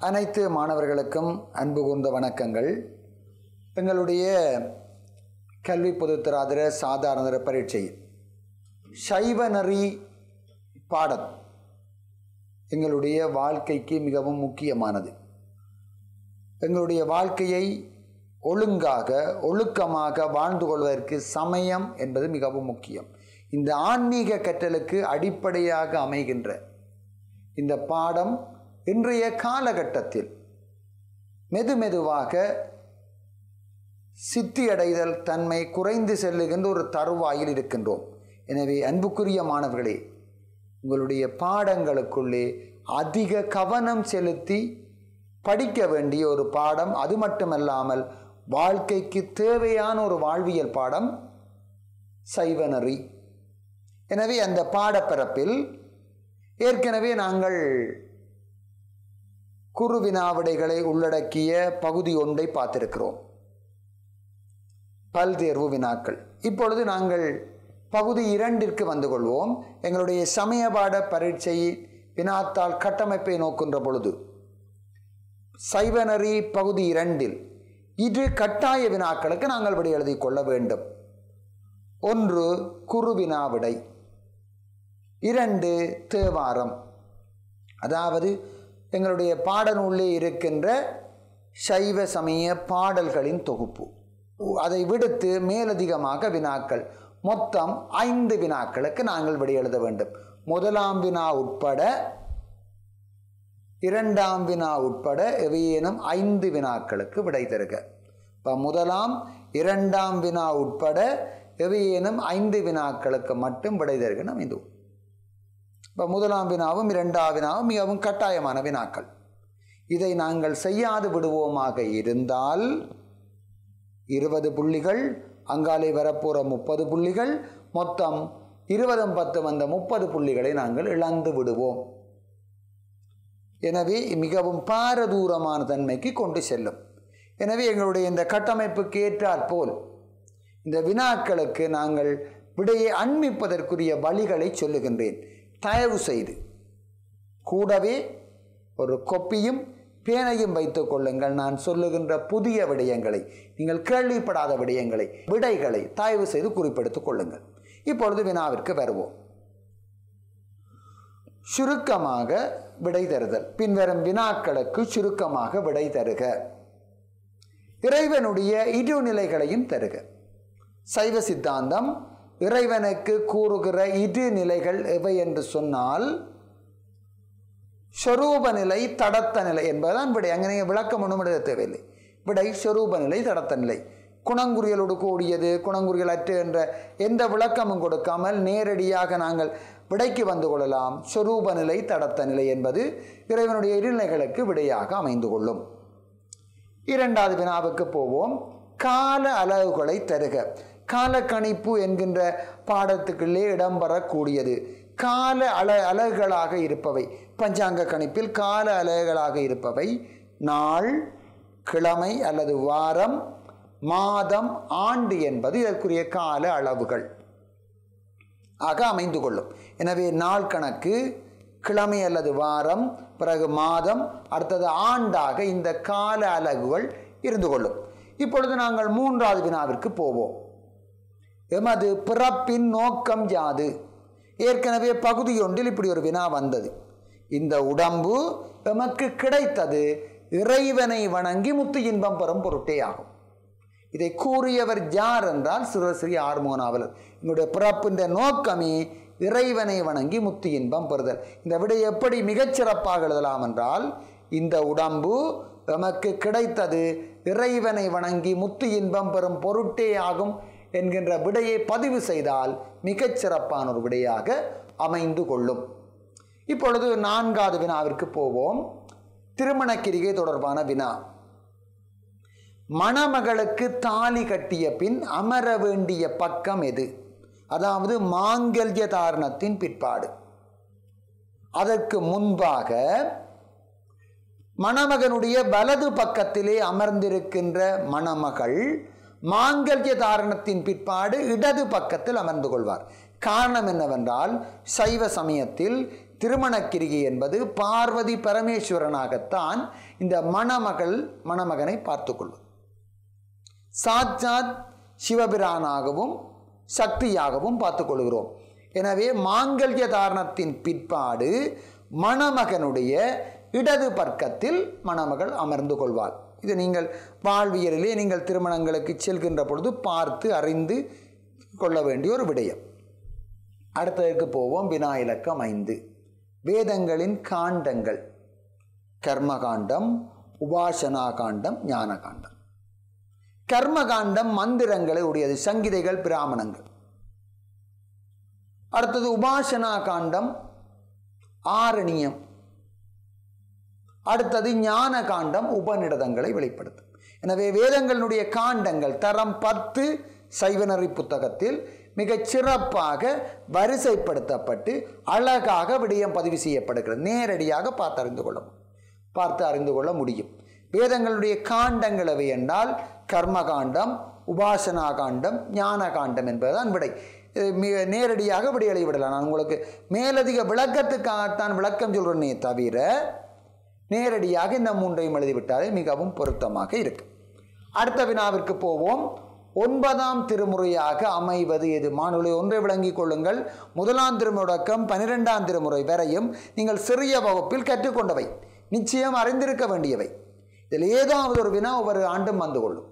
அனைத்து மாணவர்களுக்கும் அன்பு கூர்ந்த வணக்கங்கள். எங்களுடைய கல்வி பொதுத்தராதர சாதாரண பரீட்சையில் சைவநெறி பாடம் எங்களுடைய வாழ்க்கைக்கு மிகவும் முக்கியமானது. எங்களுடைய வாழ்க்கையை ஒழுக்கமாக வாழ்ந்து கொள்வதற்கு சமயம் என்பது மிகவும் முக்கியம். இந்த ஆன்மீக கற்றலுக்கு அடிப்படையாக அமைகின்ற இந்த பாடம் இன்றைய காலகட்டத்தில் மெதுமெதுவாக சித்தியடைதல் தன்மை குறைந்து செல்லுகின்ற ஒரு தருவாயில் இருக்கின்றோம். எனவே அன்புக்குரிய மாணவர்களே, உங்களுடைய பாடங்களுக்குள்ளே அதிக கவனம் செலுத்தி படிக்க வேண்டிய ஒரு பாடம். அது மட்டுமல்லாமல் வாழ்க்கைக்கு தேவையான ஒரு வாழ்வியல் பாடம் சைவநெறி. எனவே அந்த பாடப்பரப்பில் ஏற்கனவே நாங்கள் குறு வினாவிடைகளை உள்ளடக்கிய பகுதி ஒன்றை பார்த்திருக்கிறோம், பல்தேர்வு வினாக்கள். இப்பொழுது நாங்கள் பகுதி 2ற்கு வந்து கொள்வோம். எங்களுடைய சமயபாட பரீட்சை வினாத்தாள் கட்டமைப்பை நோக்கின்ற பொழுது சைவநெறி பகுதி 2ல் இரு கட்டாய வினாக்களுக்கு நாங்கள் விடை எழுதி கொள்ள வேண்டும். 1 குறு வினாவிடை, 2 தேவாரம். அதாவது எங்களுடைய பாடநூலிலே இருக்கின்ற சைவ சமய பாடல்களின் தொகுப்பு. அதை விடுத்து மேலதிகமாக வினாக்கள், மொத்தம் 5 வினாக்களுக்கு நாங்கள் விடை எழுத வேண்டும். 1ஆம் வினா உட்பட 2ஆம் வினா உட்பட எவையேனும் 5 வினாக்களுக்கு விடை தருக. இப்போ 1ஆம் 2ஆம் வினா உட்பட எவையேனும் 5 வினாக்களுக்கு மட்டும் விடை தருக. நாம் இது இப்போ 1ஆம் வினாவும் 2ஆம் வினாவும் மிகவும் கட்டாயமான வினாக்கள். இதை நாங்கள் செய்யாது விடுவோமாக இருந்தால் 20 புள்ளிகள், அங்காலே வரப்போகிற 30 புள்ளிகள், மொத்தம் 20 10 வந்த 30 புள்ளிகளை நாங்கள் இழந்து விடுவோம். எனவே மிகவும் பாரதூரமான தன்மைக்கு கொண்டு செல்லும். எனவே எங்களுடைய இந்த கட்டமைப்புக்கு ஏற்றாற் போல் இந்த வினாக்களுக்கு நாங்கள் விடையை அண்மிப்பதற்குரிய வழிகளை சொல்லுகின்றேன். தயவு செய்து கூடவே ஒரு கொப்பியும் பேனையும் வைத்துக் கொள்ளுங்கள். நான் சொல்லுகின்ற புதிய விடயங்களை, நீங்கள் கேள்விப்படாத விடைகளை தயவு செய்து குறிப்பெடுத்துக் கொள்ளுங்கள். இப்பொழுது வினாவிற்கு வருவோம். சுருக்கமாக விடை தருதல். பின்வரும் வினாக்களுக்கு சுருக்கமாக விடை தருக. இறைவனுடைய இரு நிலைகளையும் தருக. சைவ சித்தாந்தம் இறைவனுக்கு கூறுகிற இரு நிலைகள் எவை என்று சொன்னால் ஸ்வரூப நிலை, தடத்த நிலை என்பதுதான் விடை. அங்கே விளக்கம் ஒன்றும் எழுத தேவையில்லை. விடை ஸ்வரூப நிலை, தடத்த நிலை. குணங்குறிகளோடு கூடியது, குணங்குறிகள் அற்று என்ற எந்த விளக்கமும் கொடுக்காமல் நேரடியாக நாங்கள் விடைக்கு வந்து கொள்ளலாம். ஸ்வரூப நிலை, தடத்த நிலை என்பது இறைவனுடைய இருநிலைகளுக்கு விடையாக அமைந்து கொள்ளும். 2வது வினாவுக்கு போவோம். கால அலகுகளை தருக. காலக்கணிப்பு என்கின்ற பாடத்துக்குள்ளே இடம்பெறக்கூடியது. கால அலகுகளாக இருப்பவை, பஞ்சாங்க கணிப்பில் கால அலகுகளாக இருப்பவை நாள், கிழமை அல்லது வாரம், மாதம், ஆண்டு என்பது இதற்குரிய கால அளவுகள் ஆக அமைந்து கொள்ளும். எனவே நாள் கணக்கு, கிழமை அல்லது வாரம், பிறகு மாதம், அடுத்தது ஆண்டாக இந்த கால அலகுகள் இருந்து கொள்ளும். இப்பொழுது நாங்கள் 3வது வினாவிற்கு போவோம். எமது பிறப்பின் நோக்கம் யாது? ஏற்கனவே பகுதி 1ல் இப்படி ஒரு வினா வந்தது. இந்த உடம்பு எமக்கு கிடைத்தது இறைவனை வணங்கி முத்து இன்பம் பெறும் பொருட்டே ஆகும். இதை கூறியவர் யார் என்றால் சிவஸ்ரீ ஆறுமுகநாவலர். என்னுடைய பிறப்பின் நோக்கமே இறைவனை வணங்கி முத்து இன்பம் பெறுதல். இந்த விடை எப்படி மிகச்சிறப்பாக எழுதலாம் என்றால், இந்த உடம்பு எமக்கு கிடைத்தது இறைவனை வணங்கி முத்து இன்பம் பெறும் பொருட்டே ஆகும் என்கின்ற விடையை பதிவு செய்தால் மிகச்சிறப்பான ஒரு விடையாக அமைந்து கொள்ளும். இப்பொழுது 4வது வினாவிற்கு போவோம். திருமணக்கிரிகை தொடர்பான வினா. மணமகளுக்கு தாலி கட்டிய பின் அமர வேண்டிய பக்கம் எது? அதாவது மாங்கல்ய தாரணத்தின் பிற்பாடு. அதற்கு முன்பாக மணமகனுடைய வலது பக்கத்திலே அமர்ந்திருக்கின்ற மணமகள் மாங்கல்ய தாரணத்தின் பிற்பாடு இடது பக்கத்தில் அமர்ந்து கொள்வார். காரணம் என்னவென்றால் சைவ சமயத்தில் திருமணக்கிரிகை என்பது பார்வதி பரமேஸ்வரனாகத்தான் இந்த மணமகனை பார்த்து கொள்ளும். சாட்சாத் சிவபிரானாகவும் சக்தியாகவும் பார்த்து கொள்கிறோம். எனவே மாங்கல்ய தாரணத்தின் பிற்பாடு மணமகனுடைய இடது பக்கத்தில் மணமகள் அமர்ந்து கொள்வாள். இது நீங்கள் வாழ்வியலிலே நீங்கள் திருமணங்களுக்கு செல்கின்ற பொழுது பார்த்து அறிந்து கொள்ள வேண்டிய ஒரு விடயம். அடுத்ததற்கு போவோம். வினா இலக்கம் 5. வேதங்களின் காண்டங்கள். கர்மகாண்டம், உபாசனா காண்டம், ஞான காண்டம். கர்மகாண்டம் மந்திரங்களை உடையது, சங்கீதைகள், பிராமணங்கள். அடுத்தது உபாசனா காண்டம் ஆரணியம். அடுத்தது ஞான காண்டம் உபநிடதங்களை வெளிப்படுத்தும். எனவே வேதங்களுடைய காண்டங்கள் தரம் 10 சைவநெறி புத்தகத்தில் மிகச் சிறப்பாக வரிசைப்படுத்தப்பட்டு அழகாக விடயம் பதிவு செய்யப்படுகிறது. நேரடியாக பார்த்து அறிந்து கொள்ள முடியும். வேதங்களுடைய காண்டங்கள் எவை என்றால் கர்மகாண்டம், உபாசனா காண்டம், ஞான காண்டம் என்பதுதான் விடை. மிக நேரடியாக விடையளி விடலாம். நான் உங்களுக்கு மேலதிக விளக்கத்துக்காகத்தான் விளக்கம் சொல்றேனே தவிர நேரடியாக இந்த 3ஐயும் எழுதிவிட்டாலே மிகவும் பொருத்தமாக இருக்கு. அடுத்த வினாவிற்கு போவோம். 9ஆம் திருமுறையாக அமைவது எது? மாணவர்களை ஒன்றை விளங்கிக் கொள்ளுங்கள். 1ஆம் திருமுறை தொடக்கம் 12ஆம் திருமுறை வரையும் நீங்கள் சிறிய வகுப்பில் கற்றுக்கொண்டவை, நிச்சயம் அறிந்திருக்க வேண்டியவை. இதில் ஏதாவது ஒரு வினா ஒவ்வொரு ஆண்டும் வந்து கொள்ளும்.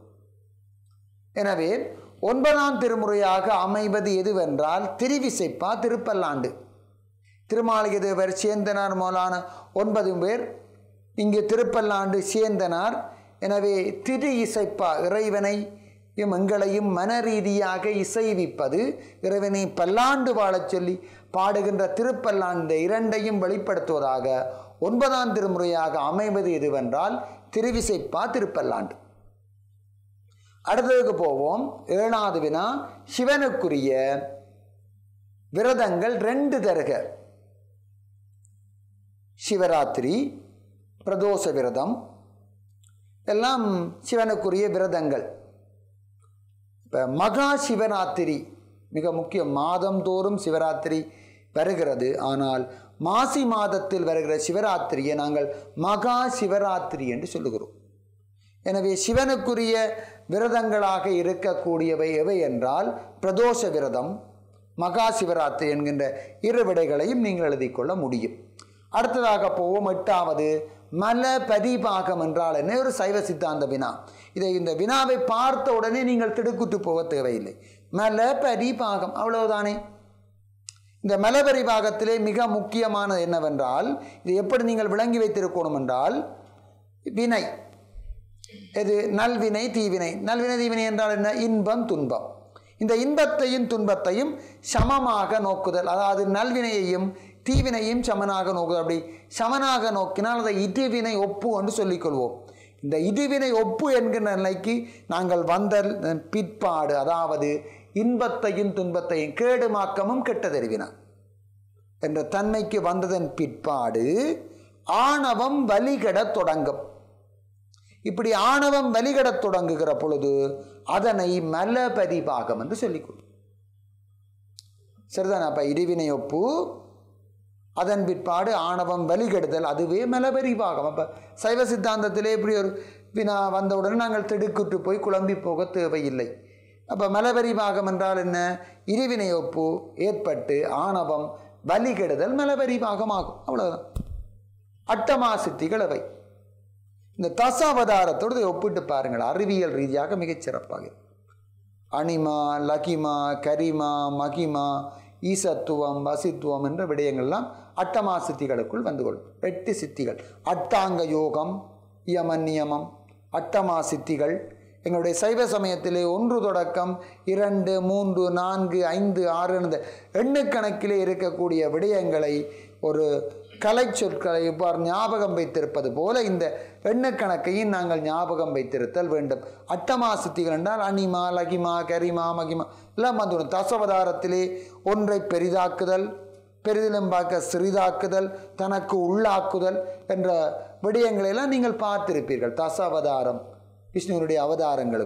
எனவே 9ஆம் திருமுறையாக அமைவது எதுவென்றால் திருவிசைப்பா, திருப்பல்லாண்டு. திருமாளிகை தேவர், சேந்தனார் முதலான 9 பேர் இங்கு திருப்பல்லாண்டு சேந்தனார். எனவே திரு இசைப்பா, இறைவனை எங்களையும் மன ரீதியாக இசைவிப்பது, இறைவனை பல்லாண்டு வாழச் சொல்லி பாடுகின்ற திருப்பல்லாண்டு இரண்டையும் வெளிப்படுத்துவதாக 9ஆம் திருமுறையாக அமைவது எதுவென்றால் திருவிசைப்பா, திருப்பல்லாண்டு. அடுத்ததுக்கு போவோம். 7வது வினா. சிவனுக்குரிய விரதங்கள் 2 தருக. சிவராத்திரி, பிரதோஷ விரதம் எல்லாம் சிவனுக்குரிய விரதங்கள். இப்போ மகா சிவராத்திரி மிக முக்கியம். மாதந்தோறும் சிவராத்திரி வருகிறது. ஆனால் மாசி மாதத்தில் வருகிற சிவராத்திரியை நாங்கள் மகா சிவராத்திரி என்று சொல்லுகிறோம். எனவே சிவனுக்குரிய விரதங்களாக இருக்கக்கூடியவை எவை என்றால் பிரதோஷ விரதம், மகா சிவராத்திரி என்கின்ற 2 விடைகளையும் நீங்கள் எழுதி கொள்ள முடியும். அடுத்ததாக போவோம். 8வது மல பரிபாகம் என்றால் என்ன? ஒரு சைவ சித்தாந்த வினா. இந்த வினாவை பார்த்த உடனே நீங்கள் திடுக்குட்டு போக தேவையில்லை. மல பரிபாகம் அவ்வளவுதானே. இந்த மலபரிபாகத்திலே மிக முக்கியமானது என்னவென்றால், இது எப்படி நீங்கள் விளங்கி வைத்திருக்கணும் என்றால், வினை இது நல்வினை, தீவினை. நல்வினை, தீவினை என்றால் என்ன? இன்பம், துன்பம். இந்த இன்பத்தையும் துன்பத்தையும் சமமாக நோக்குதல், அதாவது நல்வினையையும் தீவினையும் சமனாக நோக்குதல். அப்படி சமனாக நோக்கினால் அதை இடிவினை ஒப்பு என்று சொல்லிக்கொள்வோம். இந்த இடிவினை ஒப்பு என்கிற நிலைக்கு நாங்கள் வந்த பிற்பாடு, அதாவது இன்பத்தையும் துன்பத்தையும் கேடுமாக்கமும் கெட்டதறிவினா என்ற தன்மைக்கு வந்ததன் பிற்பாடு ஆணவம் வலிகட தொடங்கும். இப்படி ஆணவம் வலிகட தொடங்குகிற பொழுது அதனை மலபரிபாகம் என்று சொல்லிக்கொள்ளும். சரிதான். அப்ப இடிவினை ஒப்பு, அதன் பிற்பாடு ஆணவம் வலிகெடுதல், அதுவே மலபரிபாகம். அப்ப சைவ சித்தாந்தத்திலே இப்படி ஒரு வினா வந்தவுடன் நாங்கள் திடுக்குற்று போய் குழம்பி போக தேவையில்லை. அப்போ மலபரிபாகம் என்றால் என்ன? இருவினை ஒப்பு ஏற்பட்டு ஆணவம் வலிகெடுதல் மலபரிபாகம் ஆகும். அவ்வளவுதான். அட்டமா சித்திகள் அவை. இந்த தசாவதாரத்தோடு ஒப்பிட்டு பாருங்கள், அறிவியல் ரீதியாக மிகச்சிறப்பாக. அனிமா, லகிமா, கரிமா, மகிமா, ஈசத்துவம், வசித்துவம் என்ற விடயங்கள்லாம் அட்டமா சித்திகளுக்குள் வந்து கொள்ளும். 8 சித்திகள். அட்டாங்க யோகம், யமன் நியமம், அட்டமா சித்திகள் எங்களுடைய சைவ சமயத்திலே 1 தொடக்கம் 2, 3, 4, 5, 6 என்ற எண்ணுக்கணக்கிலே இருக்கக்கூடிய விடயங்களை ஒரு கலை சொற்களை இவ்வாறு ஞாபகம் வைத்திருப்பது போல இந்த எண்ணுக்கணக்கையும் நாங்கள் ஞாபகம் வைத்திருத்தல் வேண்டும். அட்டமா சித்திகள் என்றால் அனிமா, லகிமா, கரிமா, மகிமா எல்லாம் வந்துடும். தசவதாரத்திலே ஒன்றை பெரிதாக்குதல், பெரிதிலும் பார்க்க சிறிதாக்குதல், தனக்கு உள்ளாக்குதல் என்ற விடயங்களெல்லாம் நீங்கள் பார்த்திருப்பீர்கள். தசாவதாரம் விஷ்ணுவனுடைய அவதாரங்களுக்கு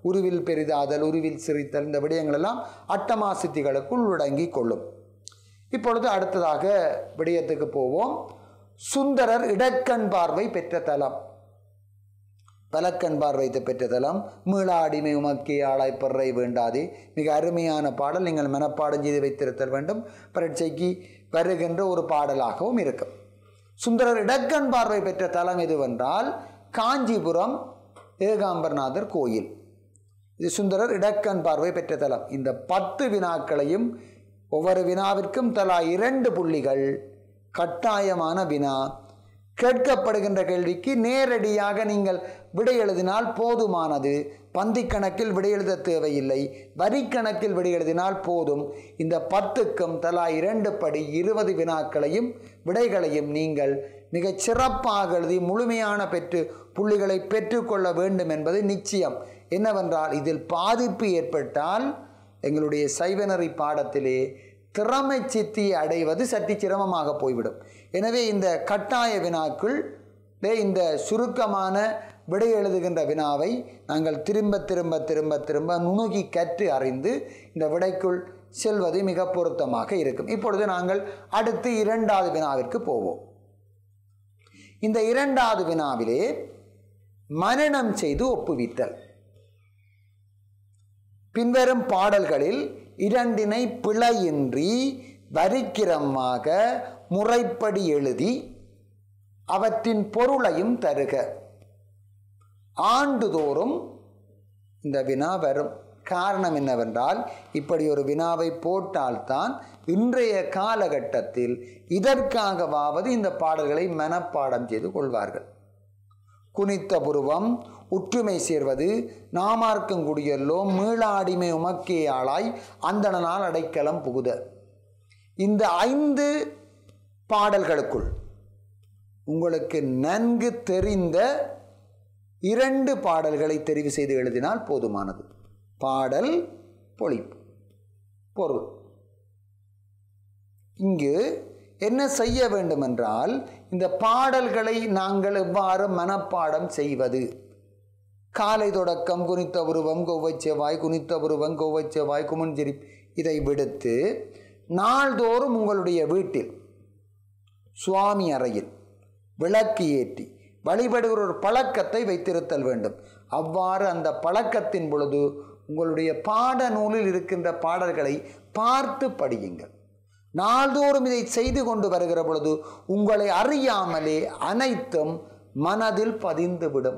உருவில் பெரிதாதல், உருவில் சிரித்தல், இந்த விடயங்கள் எல்லாம் அட்டமா சித்திகளுக்குள் உள்ளடங்கி கொள்ளும். இப்பொழுது அடுத்ததாக விடயத்துக்கு போவோம். சுந்தரர் இடக்கண் பார்வை பெற்ற தலம். பலக்கண் பார்வை பெற்ற தலம். மீளா அடிமை உமக்கே ஆளாய் பெறை வேண்டாதே. மிக அருமையான பாடல். நீங்கள் மனப்பாடம் செய்து வைத்திருத்தல் வேண்டும். பரீட்சைக்கு வருகின்ற ஒரு பாடலாகவும் இருக்கும். சுந்தரர் இடக்கண் பார்வை பெற்ற தலம் எதுவென்றால் காஞ்சிபுரம் ஏகாம்பரநாதர் கோயில். இது சுந்தரர் இடக்கண் பார்வை பெற்ற தலம். இந்த 10 வினாக்களையும் ஒவ்வொரு வினாவிற்கும் தலா 2 புள்ளிகள். கட்டாயமான வினா. கேட்கப்படுகின்ற கேள்விக்கு நேரடியாக நீங்கள் விடை எழுதினால் போதுமானது. பந்தி கணக்கில் விடை எழுத தேவையில்லை. வரி கணக்கில் விடை எழுதினால் போதும். இந்த 10க்கும் தலா 2 படி 20 வினாக்களையும் விடைகளையும் நீங்கள் மிகச் சிறப்பாக எழுதி முழுமையான புள்ளிகளை பெற்றுக்கொள்ள வேண்டும் என்பது நிச்சயம். என்னவென்றால் இதில் பாதிப்பு ஏற்பட்டால் எங்களுடைய சைவநெறி பாடத்திலே திறமை சித்தியை அடைவது சற்று சிரமமாக போய்விடும். எனவே இந்த கட்டாய வினாக்குள் இந்த சுருக்கமான விடை எழுதுகின்ற வினாவை நாங்கள் திரும்ப திரும்ப திரும்ப திரும்ப நுணுகி கற்று அறிந்து இந்த விடைக்குள் செல்வது மிக பொருத்தமாக இருக்கும். இப்பொழுது நாங்கள் அடுத்து 2வது வினாவிற்கு போவோம். இந்த 2வது வினாவிலே மனனம் செய்து ஒப்புவித்தல். பின்வரும் பாடல்களில் 2 பிழையின்றி வரிக்கிரமாக முறைப்படி எழுதி அவற்றின் பொருளையும் தருக. ஆண்டுதோறும் இந்த வினா வரும். காரணம் என்னவென்றால் இப்படி ஒரு வினாவை போட்டால்தான் இன்றைய காலகட்டத்தில் இதற்காகவாவது இந்த பாடல்களை மனப்பாடம் செய்து கொள்வார்கள். குனித்த புருவம், உற்றுமை சேர்வது, நாமார்க்கங்குடியல்லோம், மீளாடிமை உமக்கே ஆளாய், அந்தணனால் அடைக்கலம் புகுத. இந்த 5 பாடல்களுக்குள் உங்களுக்கு நன்கு தெரிந்த 2 பாடல்களை தெரிவு செய்து எழுதினால் போதுமானது. பாடல், பொழிப்பு, பொருள். இங்கு என்ன செய்ய வேண்டும் என்றால் இந்த பாடல்களை நாங்கள் எவ்வாறு மனப்பாடம் செய்வது. காலை தொடக்கம் குனித்த உருவம் கொவ்வைச்செவ்வாய், குனித்த உருவம் கொவ்வைச்செவ்வாய், குமஞ்சிரி இதை விடுத்து நாள்தோறும் உங்களுடைய வீட்டில் சுவாமி அறையில் விளக்கு ஏற்றி வழிபடுகிற ஒரு பழக்கத்தை வைத்திருத்தல் வேண்டும். அவ்வாறு அந்த பழக்கத்தின் பொழுது உங்களுடைய பாட நூலில் இருக்கின்ற பாடல்களை பார்த்து படியுங்கள். நாள்தோறும் இதை செய்து கொண்டு வருகிற பொழுது உங்களை அறியாமலே அனைத்தும் மனதில் பதிந்துவிடும்.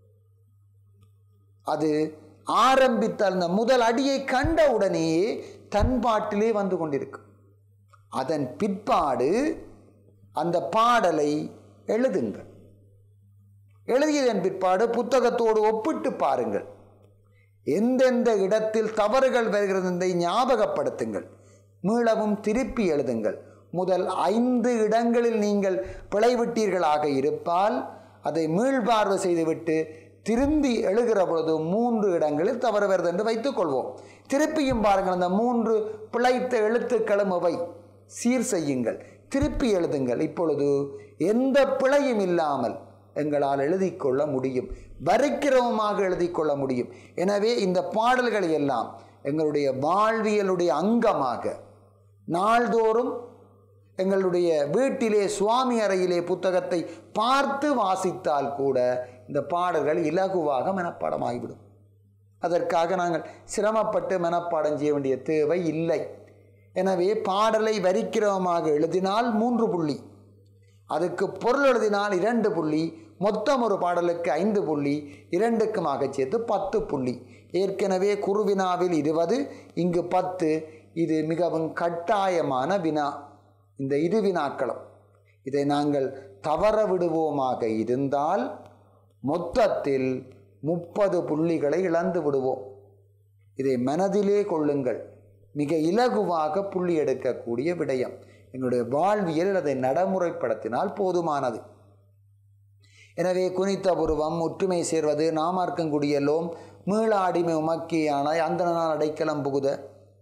அது ஆரம்பித்த அந்த முதல் அடியை கண்ட உடனேயே தன்பாட்டிலே வந்து கொண்டிருக்கும். அதன் பிற்பாடு அந்த பாடலை எழுதுங்கள். எழுதியதன் பிற்பாடு புத்தகத்தோடு ஒப்பிட்டு பாருங்கள். எந்தெந்த இடத்தில் தவறுகள் வருகிறது என்பதை ஞாபகப்படுத்துங்கள். மீளவும் திருப்பி எழுதுங்கள். முதல் 5 இடங்களில் நீங்கள் பிழைவிட்டீர்களாக இருப்பால் அதை மீள்பார்வை செய்துவிட்டு திரும்பி எழுகிற பொழுது 3 இடங்களில் தவறு வருது என்று வைத்துக் கொள்வோம். திருப்பியும் பாருங்கள். அந்த 3 பிழைத்த எழுத்துக்களும் அவை சீர் செய்யுங்கள். திருப்பி எழுதுங்கள். இப்பொழுது எந்த பிழையும் இல்லாமல் எங்களால் எழுதிக்கொள்ள முடியும். வரிக்கிரமமாக எழுதிக்கொள்ள முடியும். எனவே இந்த பாடல்களை எல்லாம் எங்களுடைய வாழ்வியலுடைய அங்கமாக நாள்தோறும் எங்களுடைய வீட்டிலே சுவாமி அறையிலே புத்தகத்தை பார்த்து வாசித்தால் கூட இந்த பாடல்கள் இலகுவாக மனப்பாடமாகிவிடும். அதற்காக நாங்கள் சிரமப்பட்டு மனப்பாடம் செய்ய வேண்டிய தேவை இல்லை. எனவே பாடலை வரிக்கிரமமாக எழுதினால் 3 புள்ளி, அதுக்கு பொருள் எழுதினால் 2 புள்ளி, மொத்தம் ஒரு பாடலுக்கு 5 புள்ளி, 2க்குமாக சேர்த்து 10 புள்ளி. ஏற்கனவே குறுவினாவில் 20, இங்கு 10. இது மிகவும் கட்டாயமான வினா. இந்த 2 வினாக்களும் இதை நாங்கள் தவற விடுவோமாக இருந்தால் மொத்தத்தில் 30 புள்ளிகளை இழந்து விடுவோம். இதை மனதிலே கொள்ளுங்கள். மிக இலகுவாக புள்ளி எடுக்கக்கூடிய விடயம். எங்களுடைய வாழ்வியல் அதை நடைமுறைப்படுத்தினால் போதுமானது. எனவே குனித்த புருவம், ஒற்றுமை சேர்வது, நாமார்க்கங்குடியல்லோம், மீள அடிமை உமக்கேயானாய், அந்தணனால் அடைக்கலம் புகுத.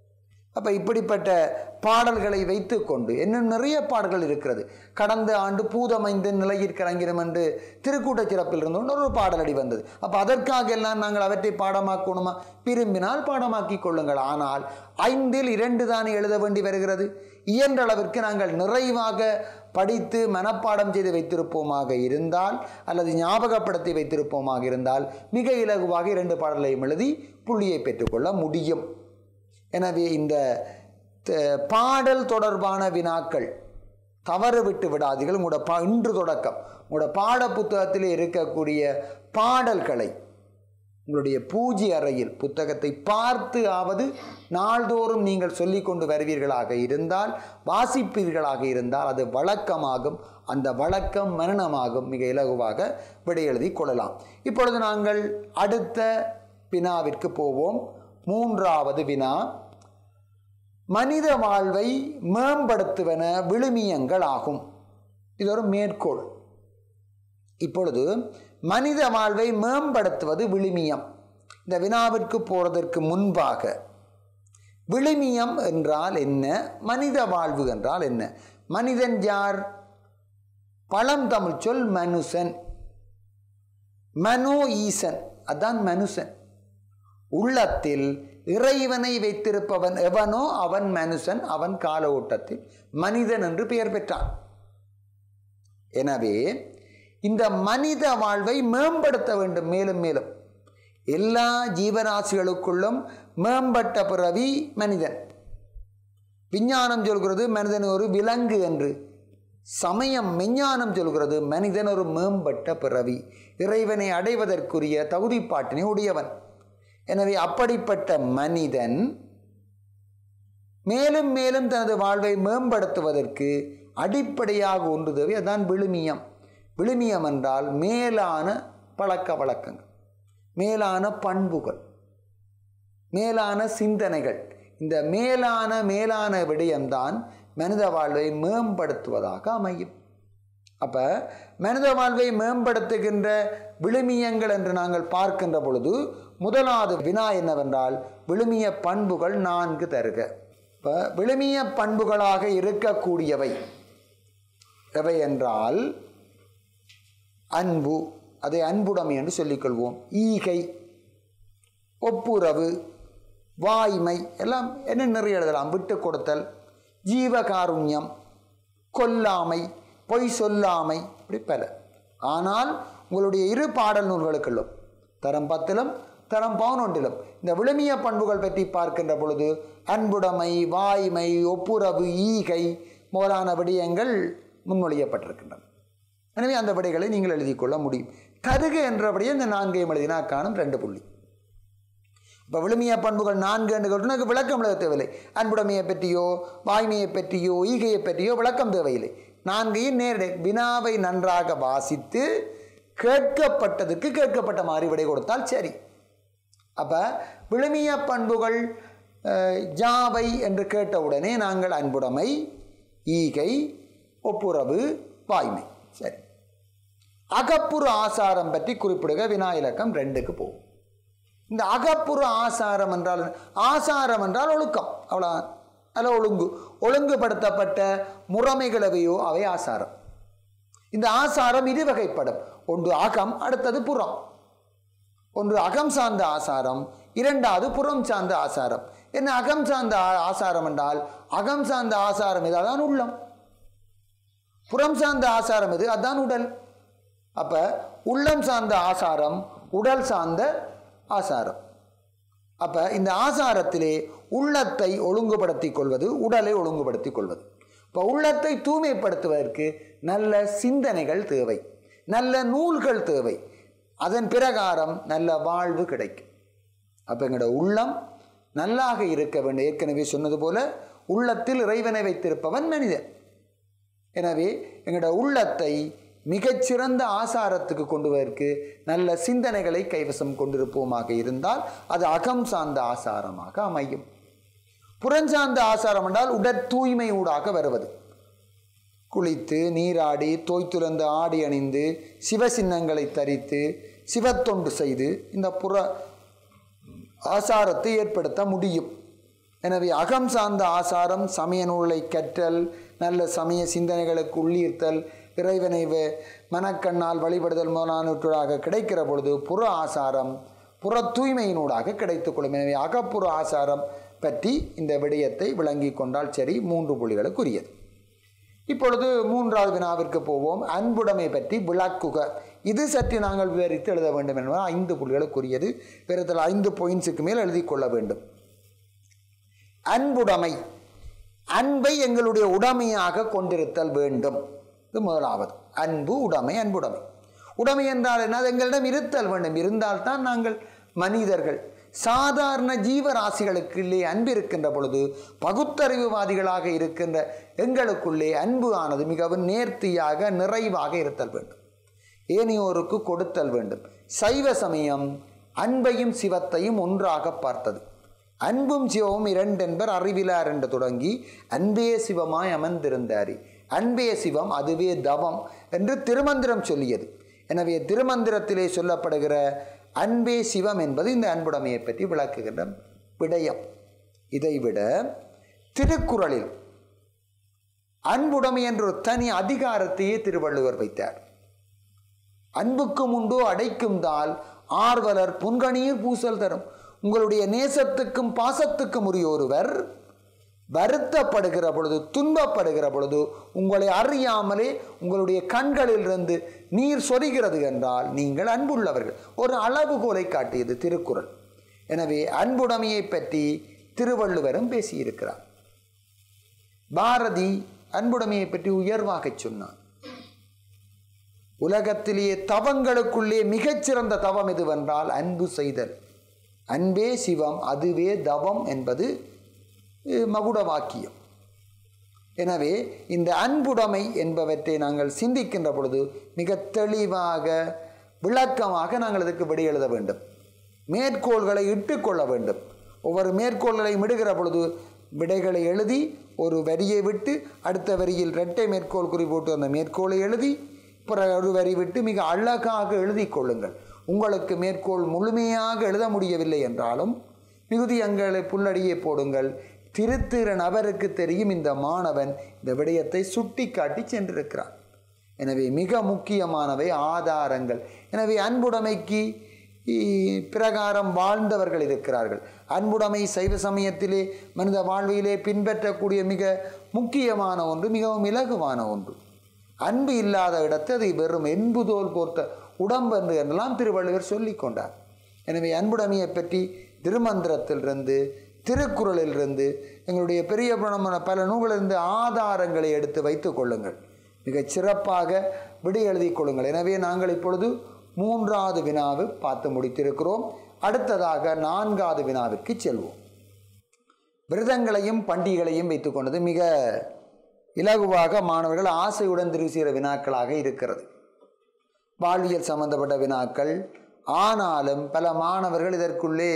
அப்போ இப்படிப்பட்ட பாடல்களை வைத்து கொண்டு இன்னும் நிறைய பாடல்கள் இருக்கிறது. கடந்த ஆண்டு பூதமைந்து நிலையிற் கலங்கிடும் என்று திருக்கூட்ட சிறப்பில் இருந்து ஒரு பாடலடி வந்தது. அப்போ அதற்காக எல்லாம் நாங்கள் அவற்றை பாடமாக்கணுமா? விரும்பினால் பாடமாக்கி கொள்ளுங்கள். ஆனால் 5இல் 2 தானே எழுத வேண்டி வருகிறது. இயன்ற அளவிற்கு நாங்கள் நிறைவாக படித்து மனப்பாடம் செய்து வைத்திருப்போமாக இருந்தால் அல்லது ஞாபகப்படுத்தி வைத்திருப்போமாக இருந்தால் மிக இலகுவாக 2 பாடல்களையும் எழுதி புள்ளியை பெற்றுக்கொள்ள முடியும். எனவே இந்த பாடல் தொடர்பான வினாக்கள் தவறு விட்டு விடாதீர்கள். உங்களோட இன்று தொடக்கம் உங்களோட பாட புத்தகத்தில் இருக்கக்கூடிய பாடல்களை உங்களுடைய பூஜை அறையில் புத்தகத்தை பார்த்து ஆவது நாள்தோறும் நீங்கள் சொல்லிக் கொண்டு வருவீர்களாக இருந்தால், வாசிப்பீர்களாக இருந்தால் அது வழக்கமாகும். அந்த வழக்கம் மரணமாகும். மிக இலகுவாக விடை எழுதி கொள்ளலாம். இப்பொழுது நாங்கள் அடுத்த வினாவிற்கு போவோம். 3வது வினா, மனித வாழ்வை மேம்படுத்துவன விழுமியங்கள் ஆகும். இது ஒரு மேற்கோள். இப்பொழுது மனித வாழ்வை மேம்படுத்துவது விழுமியம். இந்த வினாவிற்கு போவதற்கு முன்பாக விழுமியம் என்றால் என்ன, மனித வாழ்வு என்றால் என்ன? மனிதன் யார்? பழந்தமிழ் சொல் மனுஷன். மனோ ஈசன், அதான் மனுஷன். உள்ளத்தில் இறைவனை வைத்திருப்பவன் எவனோ அவன் மனுஷன். அவன் கால ஓட்டத்தில் மனிதன் என்று பெயர் பெற்றான். எனவே இந்த மனித வாழ்வை மேம்படுத்த வேண்டும். மேலும் மேலும் எல்லா ஜீவராசிகளுக்குள்ளும் மேம்பட்ட பிறவி மனிதன். விஞ்ஞானம் சொல்கிறது மனிதன் ஒரு விலங்கு என்று. சமயம் மெஞ்ஞானம் சொல்கிறது மனிதன் ஒரு மேம்பட்ட பிறவி, இறைவனை அடைவதற்குரிய தகுதிப்பாட்டினை உடையவன். எனவே அப்படிப்பட்ட மனிதன் மேலும் மேலும் தனது வாழ்வை மேம்படுத்துவதற்கு அடிப்படையாக ஒன்று தேவை. அதான் விழுமியம். விழுமியம் என்றால் மேலான பழக்க வழக்கங்கள், மேலான பண்புகள், மேலான சிந்தனைகள். இந்த மேலான விடயம்தான் மனித வாழ்வை மேம்படுத்துவதாக அமையும். அப்போ மனித வாழ்வை மேம்படுத்துகின்ற விழுமியங்கள் என்று நாங்கள் பார்க்கின்ற பொழுது முதலாவது வினா என்னவென்றால், விழுமிய பண்புகள் 4 தருக. இப்போ விழுமிய பண்புகளாக இருக்கக்கூடியவை எவை என்றால், அன்பு, அதை அன்புடைமை என்று சொல்லிக்கொள்வோம். ஈகை, ஒப்புரவு, வாய்மை, எல்லாம் என்ன நிறைய எழுதலாம். விட்டு கொடுத்தல், ஜீவகாருண்யம், கொல்லாமை, பொய் சொல்லாமை, இப்படி பல. ஆனால் உங்களுடைய 2 பாடல் நூல்களுக்குள்ளும் தரம் 10லும் தரம் 11லும் இந்த விழுமிய பண்புகள் பற்றி பார்க்கின்ற பொழுது அன்புடைமை, வாய்மை, ஒப்புரவு, ஈகை முதலான விடயங்கள் முன்மொழியப்பட்டிருக்கின்றன. எனவே அந்த விடைகளை நீங்கள் எழுதி கொள்ள முடியும். தருக என்றபடியே இந்த 4ஐயும் எழுதினா காணும் 2 புள்ளி. இப்போ விழுமிய பண்புகள் 4 என்று எனக்கு விளக்கம் எழுத தேவையில்லை. அன்புடைமையை பற்றியோ வாய்மையை பற்றியோ ஈகையை பற்றியோ விளக்கம் தேவையில்லை. 4ஐயும் நேரடி வினாவை நன்றாக வாசித்து கேட்கப்பட்டதுக்கு கேட்கப்பட்ட மாதிரி விடை கொடுத்தால் சரி. அப்போ விழுமிய பண்புகள் ஜாவை என்று கேட்டவுடனே நாங்கள் அன்புடைமை, ஈகை, ஒப்புரவு, வாய்மை. சரி. அகப்புற ஆசாரம் பற்றி குறிப்பிடுக. வினா இலக்கம் 2க்கு போகும். இந்த அகப்புற ஆசாரம் என்றால், ஆசாரம் என்றால் ஒழுக்கம், அவ்வளோ. அதில் ஒழுங்குபடுத்தப்பட்ட முறைமைகளவையோ அவை ஆசாரம். இந்த ஆசாரம் 2 வகைப்படும். ஒன்று அகம், அடுத்தது புறம். ஒன்று அகம் சார்ந்த ஆசாரம், 2வது புறம் சார்ந்த ஆசாரம். என்ன அகம் சார்ந்த ஆசாரம் என்றால், அகம் சார்ந்த ஆசாரம் இது, அதான் உள்ளம். புறம் சார்ந்த ஆசாரம் இது, அதான் உடல். அப்ப உள்ளம் சார்ந்த ஆசாரம், உடல் சார்ந்த ஆசாரம். அப்ப இந்த ஆசாரத்திலே உள்ளத்தை ஒழுங்குபடுத்திக் கொள்வது, உடலை ஒழுங்குபடுத்திக் கொள்வது. இப்போ உள்ளத்தை தூய்மைப்படுத்துவதற்கு நல்ல சிந்தனைகள் தேவை, நல்ல நூல்கள் தேவை. அதன் பிரகாரம் நல்ல வாழ்வு கிடைக்கும். அப்போ எங்களோட உள்ளம் நல்லாக இருக்க வேண்டும். ஏற்கனவே சொன்னது போல உள்ளத்தில் இறைவனை வைத்திருப்பவன் மனிதன். எனவே எங்களோட உள்ளத்தை மிகச்சிறந்த ஆசாரத்துக்கு கொண்டு வருவதற்கு நல்ல சிந்தனைகளை கைவசம் கொண்டிருப்போமாக இருந்தால் அது அகம் சார்ந்த ஆசாரமாக அமையும். புறஞ்சார்ந்த ஆசாரம் என்றால் உடற் தூய்மை ஊடாக வருவது. குளித்து நீராடி தோய்த்துறந்த ஆடி அணிந்து சிவசின்னங்களை தரித்து சிவத்தொண்டு செய்து இந்த புற ஆசாரத்தை ஏற்படுத்த முடியும். எனவே அகம் சார்ந்த ஆசாரம், சமய நூலை கற்றல், நல்ல சமய சிந்தனைகளுக்கு உள்ளீர்த்தல், இறைவனை மனக்கண்ணால் வழிபடுதல் முதலானவற்றாக கிடைக்கிற பொழுது புற ஆசாரம் புற தூய்மையினூடாக கிடைத்துக்கொள்ளும். எனவே அகப்புற ஆசாரம் பற்றி இந்த விடயத்தை விளங்கி கொண்டால் சரி. 3 புள்ளிகளுக்குரியது. இப்பொழுது 3வது வினாவிற்கு போவோம். அன்புடைமை பற்றி விளக்குக. இது சற்று நாங்கள் விவரித்து எழுத வேண்டும் என்பது 5 புள்ளிகளுக்குரியது. பிறத்தில் 5 பாயிண்ட்ஸுக்கு மேல் எழுதி கொள்ள வேண்டும். அன்புடைமை, அன்பை எங்களுடைய உடைமையாக கொண்டிருத்தல் வேண்டும். இது முதலாவது. அன்பு, உடைமை. அன்புடைமை, உடைமை என்றால் என்ன? அது எங்களிடம் இருத்தல் வேண்டும். இருந்தால்தான் நாங்கள் மனிதர்கள். சாதாரண ஜீவராசிகளுக்குள்ளே அன்பு இருக்கின்ற பொழுது பகுத்தறிவுவாதிகளாக இருக்கின்ற எங்களுக்குள்ளே அன்பு ஆனது மிகவும் நேர்த்தியாக நிறைவாக இருத்தல் வேண்டும். ஏனையோருக்கு கொடுத்தல் வேண்டும். சைவ சமயம் அன்பையும் சிவத்தையும் ஒன்றாக பார்த்தது. அன்பும் சிவமும் 2 என்பர் அறிவிலார் என்று தொடங்கி அன்பே சிவமாய் அமர்ந்திருந்தாரி, அன்பே சிவம் அதுவே தவம் என்று திருமந்திரம் சொல்லியது. எனவே திருமந்திரத்திலே சொல்லப்படுகிற அன்பே சிவம் என்பது இந்த அன்புடைமையை பற்றி விளக்குகின்ற விடயம். இதைவிட திருக்குறளில் அன்புடைமை என்ற ஒரு தனி அதிகாரத்தையே திருவள்ளுவர் வைத்தார். அன்புக்கும் உண்டோ அடைக்கும் தால் ஆர்வலர் புன்கணீர் பூசல் தரும். உங்களுடைய நேசத்துக்கும் பாசத்துக்கும் உரிய ஒருவர் வருத்தப்படுகிற பொழுது, துன்பப்படுகிற பொழுது உங்களை அறியாமலே உங்களுடைய கண்களிலிருந்து நீர் சொரிகிறது என்றால் நீங்கள் அன்புள்ளவர்கள். ஒரு அளவுகோலை காட்டியது திருக்குறள். எனவே அன்புடைமையை பற்றி திருவள்ளுவரும் பேசியிருக்கிறார். பாரதி அன்புடைமையை பற்றி உயர்வாக சொன்னார். உலகத்திலேயே தவங்களுக்குள்ளே மிகச்சிறந்த தவம் எதுவென்றால் அன்பு செய்தல். அன்பே சிவம் அதுவே தவம் என்பது மகுட வாக்கியம். எனவே இந்த அன்புடைமை என்பவற்றை நாங்கள் சிந்திக்கின்ற பொழுது மிக தெளிவாக விளக்கமாக நாங்கள் இதுக்கு விடை எழுத வேண்டும். மேற்கோள்களை இட்டுக்கொள்ள வேண்டும். ஒவ்வொரு மேற்கோள்களையும் இடுகிற பொழுது விடைகளை எழுதி ஒரு வரியை விட்டு அடுத்த வரியில் 2 மேற்கோள் குறிப்போட்டு அந்த மேற்கோளை எழுதி பிறகு ஒரு வரி விட்டு மிக அழகாக எழுதி கொள்ளுங்கள். உங்களுக்கு மேற்கோள் முழுமையாக எழுத முடியவில்லை என்றாலும் மிகுதி அங்களை புல்லடியே போடுங்கள். திருத்திற நபருக்கு தெரியும் இந்த மாணவன் இந்த விடயத்தை சுட்டி காட்டி சென்றிருக்கிறான். எனவே மிக முக்கியமானவை ஆதாரங்கள். எனவே அன்புடைமைக்கு பிரகாரம் வாழ்ந்தவர்கள் இருக்கிறார்கள். அன்புடைமை சைவ சமயத்திலே மனித வாழ்விலே பின்பற்றக்கூடிய மிக முக்கியமான ஒன்று, மிகவும் இலகுவான ஒன்று. அன்பு இல்லாத இடத்தை அதை வெறும் என்புதோல் போர்த்த உடம்பு என்று என்றெல்லாம் திருவள்ளுவர் சொல்லி கொண்டார். எனவே அன்புடைமையை பற்றி திருமந்திரத்திலிருந்து திருக்குறளிலிருந்து எங்களுடைய பெரிய புராணமான பல நூல்களிலிருந்து ஆதாரங்களை எடுத்து வைத்துக் கொள்ளுங்கள். மிகச் சிறப்பாக விடை எழுதி கொள்ளுங்கள். எனவே நாங்கள் இப்பொழுது 3வது வினாவை பார்த்து முடித்திருக்கிறோம். அடுத்ததாக 4வது வினாவிற்கு செல்வோம். விரதங்களையும் பண்டிகைகளையும் வைத்துக்கொண்டது மிக இலகுவாக மாணவர்கள் ஆசையுடன் தெரிவு செய்கிற வினாக்களாக இருக்கிறது. வாழ்வியல் சம்பந்தப்பட்ட வினாக்கள். ஆனாலும் பல மாணவர்கள் இதற்குள்ளே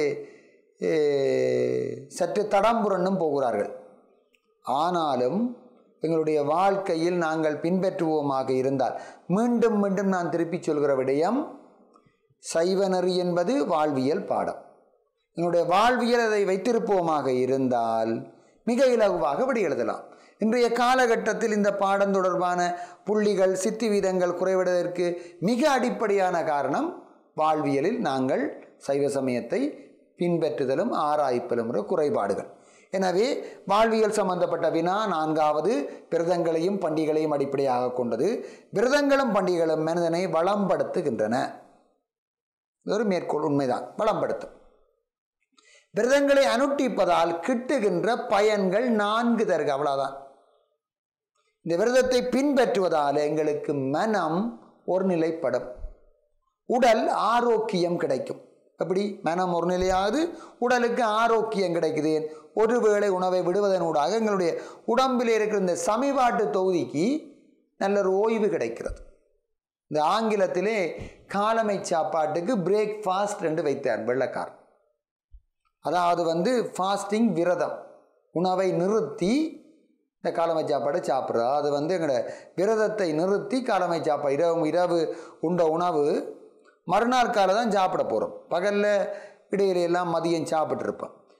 சற்று தடம்புரண்டும் போகிறார்கள். ஆனாலும் எங்களுடைய வாழ்க்கையில் நாங்கள் பின்பற்றுவோமாக இருந்தால், மீண்டும் மீண்டும் நான் திருப்பி சொல்கிற விடயம், சைவநெறி என்பது வாழ்வியல் பாடம். எங்களுடைய வாழ்வியல் அதை வைத்திருப்போமாக இருந்தால் மிக இலகுவாக விடை எழுதலாம். இன்றைய காலகட்டத்தில் இந்த பாடம் தொடர்பான புள்ளிகள் சித்தி வீதங்கள் குறைவதற்கு மிக அடிப்படையான காரணம் வாழ்வியலில் நாங்கள் சைவ சமயத்தை பின்பற்றுதலும் ஆராய்ப்பலும் குறைபாடுகள். எனவே வாழ்வியல் சம்பந்தப்பட்ட வினா 4வது விரதங்களையும் பண்டிகைகளையும் அடிப்படையாக கொண்டது. விரதங்களும் பண்டிகைகளும் மனிதனை வளம்படுத்துகின்றன. ஒரு மேற்கோள் உண்மைதான், வளம்படுத்தும். விரதங்களை அனுஷ்டிப்பதால் கிட்டுகின்ற பயன்கள் 4 தருக, அவ்வளவுதான். இந்த விரதத்தை பின்பற்றுவதால் எங்களுக்கு மனம் ஒரு நிலைப்படும், உடல் ஆரோக்கியம் கிடைக்கும். அப்படி மனம் ஒரு நிலையாவது உடலுக்கு ஆரோக்கியம் கிடைக்குது. ஒருவேளை உணவை விடுவதனூடாக எங்களுடைய உடம்பில் இருக்கிற இந்த சமிபாட்டு தொகுதிக்கு நல்ல ஒரு ஓய்வு கிடைக்கிறது. இந்த ஆங்கிலத்திலே காலமை சாப்பாட்டுக்கு பிரேக்ஃபாஸ்ட் என்று வைத்தார் வெள்ளக்கார். அதாவது ஃபாஸ்டிங், விரதம், உணவை நிறுத்தி இந்த காலமை சாப்பாடை சாப்பிட்றது. அது எங்களோட விரதத்தை நிறுத்தி காலமை சாப்பாடு, இரவு உண்ட உணவு மறுநாள் காலை தான் சாப்பிட போகிறோம். பகலில் இடையிலையெல்லாம் மதியம் சாப்பிட்ருப்போம்.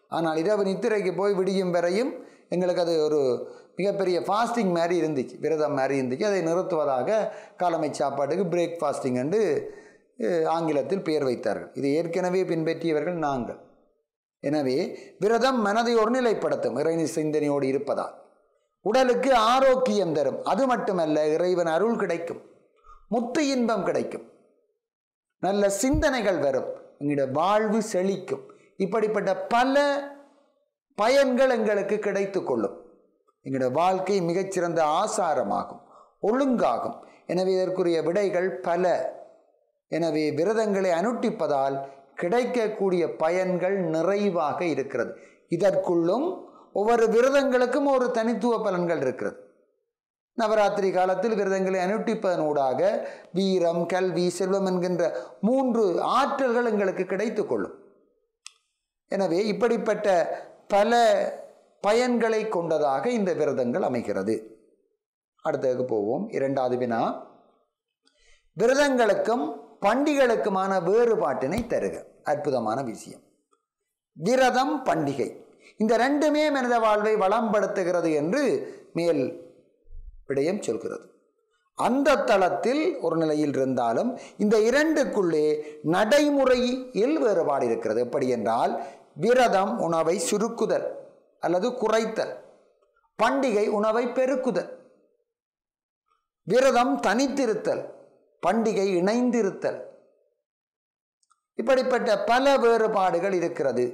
ஆனால் இரவு நித்திரைக்கு போய் விடியும் வரையும் எங்களுக்கு அது ஒரு மிகப்பெரிய ஃபாஸ்டிங் மாதிரி இருந்துச்சு, விரதம் மாதிரி இருந்துச்சு. அதை நிறுத்துவதாக காலமை சாப்பாட்டுக்கு பிரேக் ஃபாஸ்டிங் என்று ஆங்கிலத்தில் பெயர் வைத்தார்கள். இதை ஏற்கனவே பின்பற்றியவர்கள் நாங்கள். எனவே விரதம் மனதை ஒருநிலைப்படுத்தும், இறைவன் சிந்தனையோடு இருப்பதால் உடலுக்கு ஆரோக்கியம் தரும். அது மட்டுமல்ல, இறைவன் அருள் கிடைக்கும், முத்து இன்பம் கிடைக்கும், நல்ல சிந்தனைகள் வரும், எங்களுடைய வாழ்வு செழிக்கும். இப்படிப்பட்ட பல பயன்கள் எங்களுக்கு கிடைத்து கொள்ளும். எங்களுடைய வாழ்க்கை மிகச்சிறந்த ஆசாரமாகும், ஒழுங்காகும். எனவே இதற்குரிய விடைகள் பல. எனவே விரதங்களை அனுட்டிப்பதால் கிடைக்கக்கூடிய பயன்கள் நிறைவாக இருக்கிறது. இதற்குள்ளும் ஒவ்வொரு விரதங்களுக்கும் ஒரு தனித்துவ பலன்கள் இருக்கிறது. நவராத்திரி காலத்தில் விரதங்களை அனுட்டிப்பதனூடாக வீரம், கல்வி, செல்வம் என்கின்ற 3 ஆற்றல்கள் எங்களுக்கு கிடைத்து கொள்ளும். எனவே இப்படிப்பட்ட பல பயன்களை கொண்டதாக இந்த விரதங்கள் அமைகிறது. அடுத்ததுக்கு போவோம். 2வது வினா, விரதங்களுக்கும் பண்டிகைகளுக்குமான வேறுபாட்டினை தருக. அற்புதமான விஷயம். விரதம், பண்டிகை இந்த ரெண்டுமே மனித வாழ்வை வளம்படுத்துகிறது என்று மேல் விடயம் சொல்கிறது. அந்த தளத்தில் ஒரு நிலையில் இருந்தாலும் இந்த இரண்டுக்குள்ளே நடைமுறையில் வேறுபாடு இருக்கிறது. எப்படி என்றால், விரதம் உணவை சுருக்குதல் அல்லது குறைத்தல், பண்டிகை உணவை பெருக்குதல். விரதம் தனித்திருத்தல், பண்டிகை இணைந்திருத்தல். இப்படிப்பட்ட பல வேறுபாடுகள் இருக்கிறது.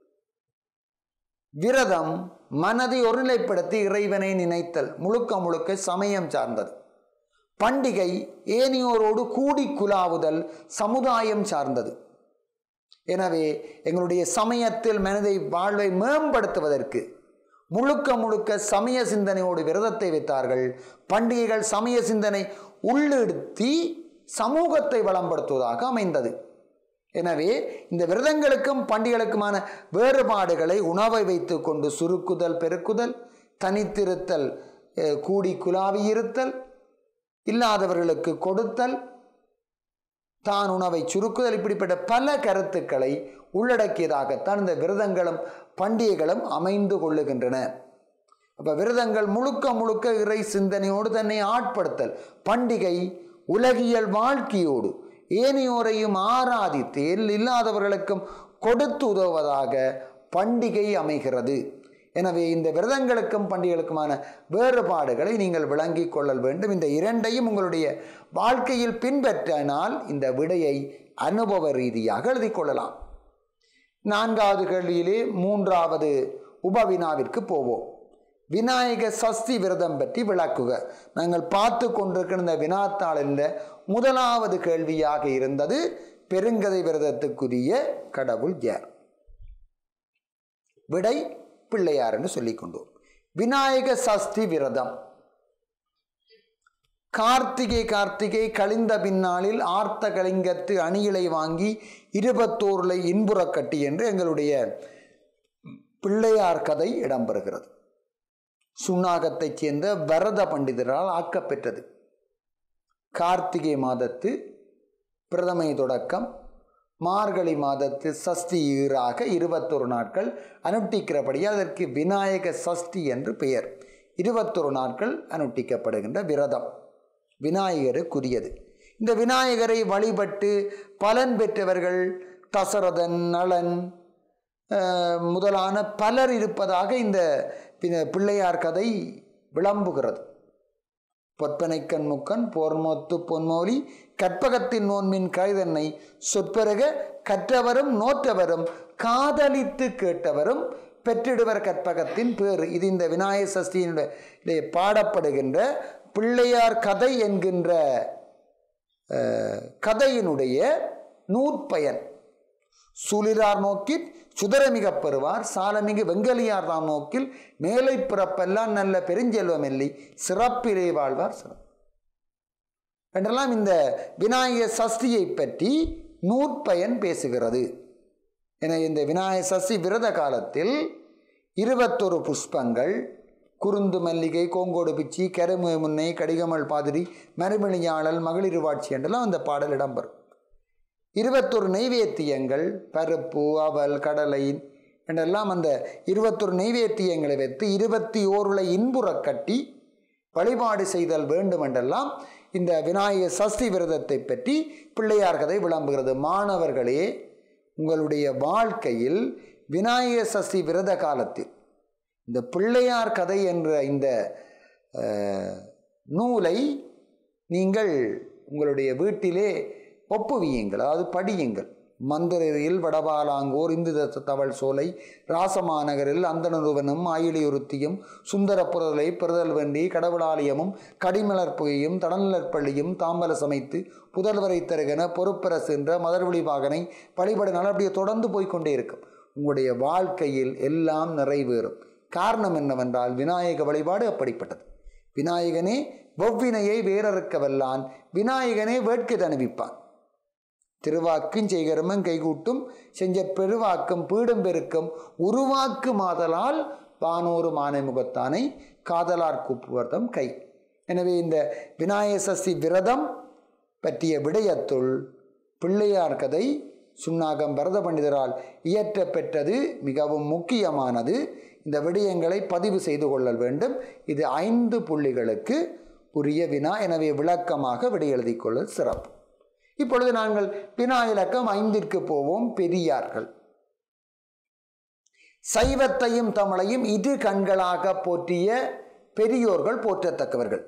விரதம் மனதை ஒருநிலைப்படுத்தி இறைவனை நினைத்தல், முழுக்க முழுக்க சமயம் சார்ந்தது. பண்டிகை ஏனையோரோடு கூடி குலாவுதல், சமுதாயம் சார்ந்தது. எனவே எங்களுடைய சமயத்தில் மனதை வாழ்வை மேம்படுத்துவதற்கு முழுக்க முழுக்க சமய சிந்தனையோடு விரதத்தை வைத்தார்கள். பண்டிகைகள் சமய சிந்தனை உள்ளிடுத்தி சமூகத்தை வளம்படுத்துவதாக அமைந்தது. எனவே இந்த விரதங்களுக்கும் பண்டிகைகளுக்குமான வேறுபாடுகளை உணவை வைத்து கொண்டு சுருக்குதல், பெருக்குதல், தனித்திருத்தல், கூடி குலாவி இருத்தல், இல்லாதவர்களுக்கு கொடுத்தல், தான் உணவை சுருக்குதல், இப்படிப்பட்ட பல கருத்துக்களை உள்ளடக்கியதாகத்தான் இந்த விரதங்களும் பண்டிகைகளும் அமைந்து கொள்ளுகின்றன. அப்போ விரதங்கள் முழுக்க முழுக்க இறை சிந்தனையோடு தன்னை ஆட்படுத்தல், பண்டிகை உலகியல் வாழ்க்கையோடு ஏனையோரையும் ஆராதித்து இல்லாதவர்களுக்கும் கொடுத்து உதவுவதாக பண்டிகை அமைகிறது. எனவே இந்த விரதங்களுக்கும் பண்டிகைகளுக்குமான வேறுபாடுகளை நீங்கள் விளங்கிக் கொள்ளல் வேண்டும். இந்த இரண்டையும் உங்களுடைய வாழ்க்கையில் பின்பற்றினால் இந்த விடையை அனுபவ ரீதியாக எழுதி கொள்ளலாம். 4வது கேள்வியிலே 3வது உபவினாவிற்கு போவோம். விநாயக சஷ்டி விரதம் பற்றி விளக்குக. நாங்கள் பார்த்து கொண்டிருக்கிற இந்த வினாத்தாளில் 1வது கேள்வியாக இருந்தது பெருங்கதை விரதத்துக்குரிய கடவுள் யார்? விடை பிள்ளையார் என்று சொல்லிக் கொண்டோம். விநாயக சஷ்டி விரதம் கார்த்திகை கழிந்த பின்னாளில் ஆர்த்த கலிங்கத்து அணிகளை வாங்கி 21 இன்புற கட்டி என்று எங்களுடைய பிள்ளையார் கதை இடம்பெறுகிறது. சுண்ணாகத்தைச் சேர்ந்த வரத பண்டிதரால் ஆக்கப்பெற்றது. கார்த்திகை மாதத்து பிரதமை தொடக்கம் மார்கழி மாதத்து சஷ்டி ஈறாக 21 நாட்கள் அனுட்டிக்கிறபடியே அதற்கு விநாயக சஷ்டி என்று பெயர். 21 நாட்கள் அனுட்டிக்கப்படுகின்ற விரதம் விநாயகருக்குரியது. இந்த விநாயகரை வழிபட்டு பலன் பெற்றவர்கள் தசரதன், நளன் முதலான பலர் இருப்பதாக இந்த பிள்ளையார் கதை விளம்புகிறது. பொற்பனைக்கண் முக்கன் போர்மொத்து பொன்மோலி கற்பகத்தின் நோன்மின் கைதன்னை சொற்பெருக கற்றவரும் நோற்றவரும் காதலித்து கேட்டவரும் பெற்றிடுவர் கற்பகத்தின் பேறு. இது இந்த விநாயக சஷ்டியினுடைய பாடப்படுகின்ற பிள்ளையார் கதை என்கின்ற கதையினுடைய நூற்பயன். சூழிலார் நோக்கில் சுதரமிக பெறுவார், சாலமிகு வெங்கலியார் தாம் நோக்கில் மேலை பிறப்பெல்லாம் நல்ல பெருஞ்செல்வம் எல்லி சிறப்பிலே வாழ்வார் சிறப்பு என்றெல்லாம் இந்த விநாயக சஷ்டியை பற்றி நூற்பயன் பேசுகிறது. என இந்த விநாயக சஷ்டி விரத காலத்தில் 21 புஷ்பங்கள், குறுந்து மல்லிகை, கோங்கோடு பிச்சி, கருமு முன்னை, கடிகமல் பாதிரி, மறுமணியாளல், மகளிர் வாட்சி என்றெல்லாம் அந்த பாடல் இடம்பெறும். 21 நெய்வேத்தியங்கள், பருப்பு, அவல், கடலை, என்றெல்லாம் அந்த 21 நெய்வேத்தியங்களை வைத்து 21 இன்புறக் கட்டி வழிபாடு செய்தல் வேண்டும் என்றெல்லாம் இந்த விநாயகர் சஷ்டி விரதத்தை பற்றி பிள்ளையார் கதை விளம்புகிறது. மாணவர்களே, உங்களுடைய வாழ்க்கையில் விநாயகர் சஷ்டி விரத காலத்தில் இந்த பிள்ளையார் கதை என்ற இந்த நூலை நீங்கள் உங்களுடைய வீட்டிலே ஒப்புவியுங்கள், அதாவது படியுங்கள். மந்திரையில் வடபாலாங்கோர் இந்து தவள் சோலை ராசமாநகரில் அந்தனருவனும் ஆயிலியுறுத்தியும் சுந்தரப்புரலை பெறுதல் வேண்டி கடவுளாலயமும் கடிமலர்புகையும் தடநிலற்பள்ளியும் தாம்பல சமைத்து புதல்வரை தருகன பொறுப்பரசு என்ற மதர்வழி வாகனை வழிபடினால் அப்படியே தொடர்ந்து போய்கொண்டே இருக்கும். உங்களுடைய வாழ்க்கையில் எல்லாம் நிறைவேறும். காரணம் என்னவென்றால் விநாயக வழிபாடு அப்படிப்பட்டது. விநாயகனே வெவ்வினையை வேறறுக்க வல்லான், விநாயகனே வேட்கை தணிவிப்பான். திருவாக்கும் செய்கரமும் கைகூட்டும் செஞ்ச பெருவாக்கும் பீடும் பெருக்கும் உருவாக்கு மாதலால் வானோரு மானை முகத்தானை காதலார் கூப்புவர்தம் கை. எனவே இந்த விநாயகர் சஷ்டி விரதம் பற்றிய விடயத்துள் பிள்ளையார் கதை சுன்னாகம் பரத பண்டிதரால் இயற்றப்பெற்றது மிகவும் முக்கியமானது. இந்த விடயங்களை பதிவு செய்து கொள்ளல் வேண்டும். இது 5 புள்ளிகளுக்கு உரிய வினா. எனவே விளக்கமாக விடை எழுதி கொள்ளல் சிறப்பு. இப்பொழுது நாங்கள் வினா இலக்கம் 5ற்கு போவோம். பெரியார்கள். சைவத்தையும் தமிழையும் இரு கண்களாக போற்றிய பெரியோர்கள் போற்றத்தக்கவர்கள்.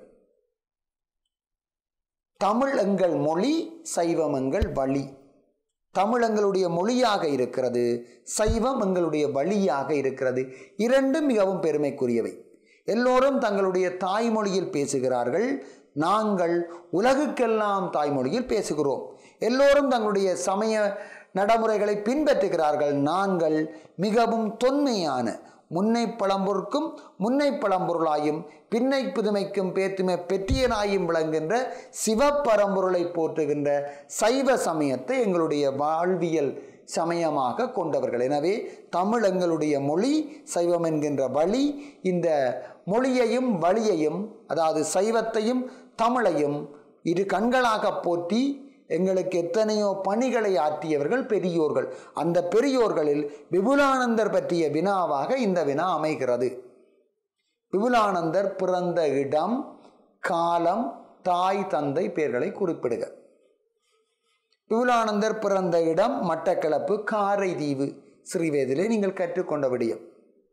தமிழ் எங்கள் மொழி, சைவம் எங்கள் வழி. தமிழ் எங்களுடைய மொழியாக இருக்கிறது, சைவம் எங்களுடைய வழியாக இருக்கிறது. இரண்டும் மிகவும் பெருமைக்குரியவை. எல்லோரும் தங்களுடைய தாய்மொழியில் பேசுகிறார்கள். நாங்கள் உலகுக்கெல்லாம் தாய்மொழியில் பேசுகிறோம். எல்லோரும் தங்களுடைய சமய நடைமுறைகளை பின்பற்றுகிறார்கள். நாங்கள் மிகவும் தொன்மையான முன்னை பழம்பொருட்கும் முன்னை பழம்பொருளாயும் பின்னை புதுமைக்கும் பேத்துமை பெற்றியனாயும் விளங்குகின்ற சிவப்பரம்பொருளை போற்றுகின்ற சைவ சமயத்தை எங்களுடைய வாழ்வியல் சமயமாக கொண்டவர்கள். எனவே தமிழ் எங்களுடைய மொழி, சைவம் என்கின்ற வழி. இந்த மொழியையும் வழியையும், அதாவது சைவத்தையும் தமிழையும் இரு கண்களாக போற்றி எங்களுக்கு எத்தனையோ பணிகளை ஆற்றியவர்கள் பெரியோர்கள். அந்த பெரியோர்களில் விபுலானந்தர் பற்றிய வினாவாக இந்த வினா அமைகிறது. விபுலானந்தர் பிறந்த இடம், காலம், தாய் தந்தை பெயர்களை குறிப்பிடுக. விபுலானந்தர் பிறந்த இடம் மட்டக்களப்பு காரைதீவு. ஸ்ரீவேதிலே நீங்கள் கற்றுக்கொண்ட விடயம்.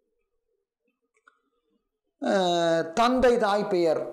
தந்தை தாய் பெயர்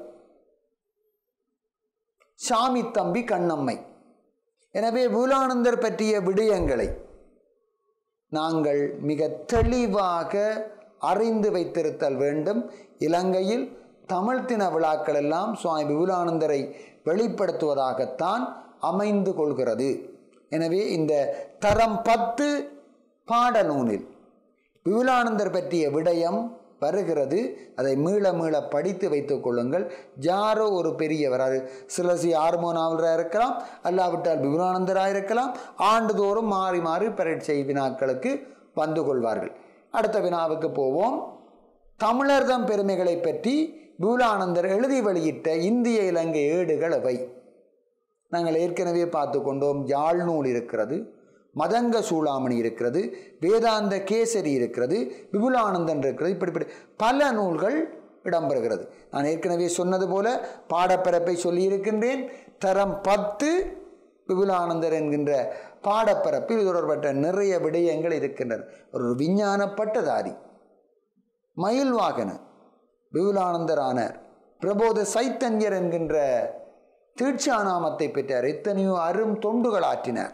சாமி தம்பி கண்ணம்மை. எனவே விபுலானந்தர் பற்றிய விடயங்களை நாங்கள் மிக தெளிவாக அறிந்து வைத்திருத்தல் வேண்டும். இலங்கையில் தமிழ் தின விழாக்கள் எல்லாம் சுவாமி விபுலானந்தரை வெளிப்படுத்துவதாகத்தான் அமைந்து கொள்கிறது. எனவே இந்த தரம் 10 பாடநூலில் விபுலானந்தர் பற்றிய விடயம் வருகிறது. அதை மீள மீள படித்து வைத்துக் கொள்ளுங்கள். யாரோ ஒரு பெரியவர், அது சிலசி ஆர்மோனாவலராக இருக்கலாம், அல்லாவிட்டால் விபுலானந்தராக இருக்கலாம். ஆண்டுதோறும் மாறி மாறி பரீட்சை வினாக்களுக்கு வந்து கொள்வார்கள். அடுத்த வினாவுக்கு போவோம். தமிழர்தம் பெருமைகளை பற்றி விபுலானந்தர் எழுதி வெளியிட்ட இந்திய இலங்கை ஏடுகள் அவை. நாங்கள் ஏற்கனவே பார்த்து கொண்டோம். யாழ் நூல் இருக்கிறது, மதங்க சூளாமணி இருக்கிறது, வேதாந்த கேசரி இருக்கிறது, விபுலானந்தன் இருக்கிறது. இப்படி பல நூல்கள் இடம்பெறுகிறது. நான் ஏற்கனவே சொன்னது போல பாடப்பரப்பை சொல்லியிருக்கின்றேன். தரம் 10 விபுலானந்தர் என்கின்ற பாடப்பரப்பில் தொடர்பட்ட நிறைய விடயங்கள் இருக்கின்றன. ஒரு விஞ்ஞான பட்டதாரி, மயில் வாகன விபுலானந்தர் ஆனார். பிரபோத சைத்தன்யர் என்கின்ற தீட்சாநாமத்தை பெற்றார். எத்தனையோ அரும் தொண்டுகள் ஆற்றினார்.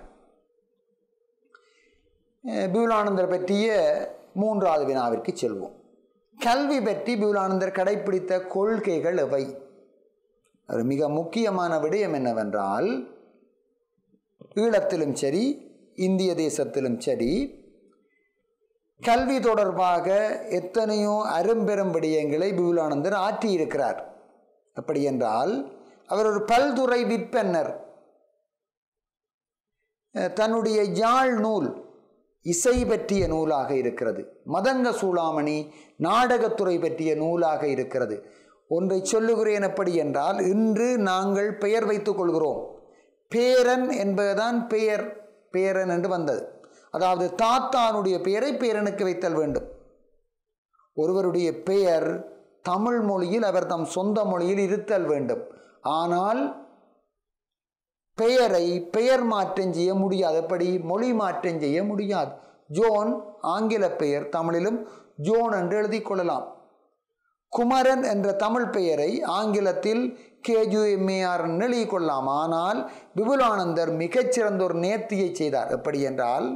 விபுலானந்தர் பற்றிய 3வது வினாவிற்கு செல்வோம். கல்வி பற்றி விபுலானந்தர் கடைப்பிடித்த கொள்கைகள் எவை? ஒரு மிக முக்கியமான விடயம் என்னவென்றால், ஈழத்திலும் சரி இந்திய தேசத்திலும் சரி கல்வி தொடர்பாக எத்தனையோ அரும்பெரும் விடயங்களை விபுலானந்தர் ஆற்றியிருக்கிறார். அப்படி என்றால் அவர் ஒரு பல்துறை விற்பன்னர். தன்னுடைய யாழ் நூல் இசை பற்றிய நூலாக இருக்கிறது. மதங்க சூளாமணி நாடகத்துறை பற்றிய நூலாக இருக்கிறது. ஒன்றை சொல்லுகிறேன் எப்படி என்றால், இன்று நாங்கள் பெயர் வைத்துக் கொள்கிறோம். பேரன் என்பதுதான் பெயர், பேரன் என்று வந்தது. அதாவது தாத்தானுடைய பெயரை பேரனுக்கு வைத்தல் வேண்டும். ஒருவருடைய பெயர் தமிழ் மொழியில் அவர் தம் சொந்த மொழியில் இருத்தல் வேண்டும். ஆனால் பெயரை பெயர் மாற்றம் செய்ய முடியாது. எப்படி? மொழி மாற்றம் செய்ய முடியாது. ஜோன் ஆங்கில பெயர், தமிழிலும் ஜோன் என்று எழுதி கொள்ளலாம். குமரன் என்ற தமிழ் பெயரை ஆங்கிலத்தில் KUMAR எழுதி கொள்ளலாம். ஆனால் விபுலானந்தர் மிகச்சிறந்த ஒரு நேர்த்தியை செய்தார். எப்படி என்றால்,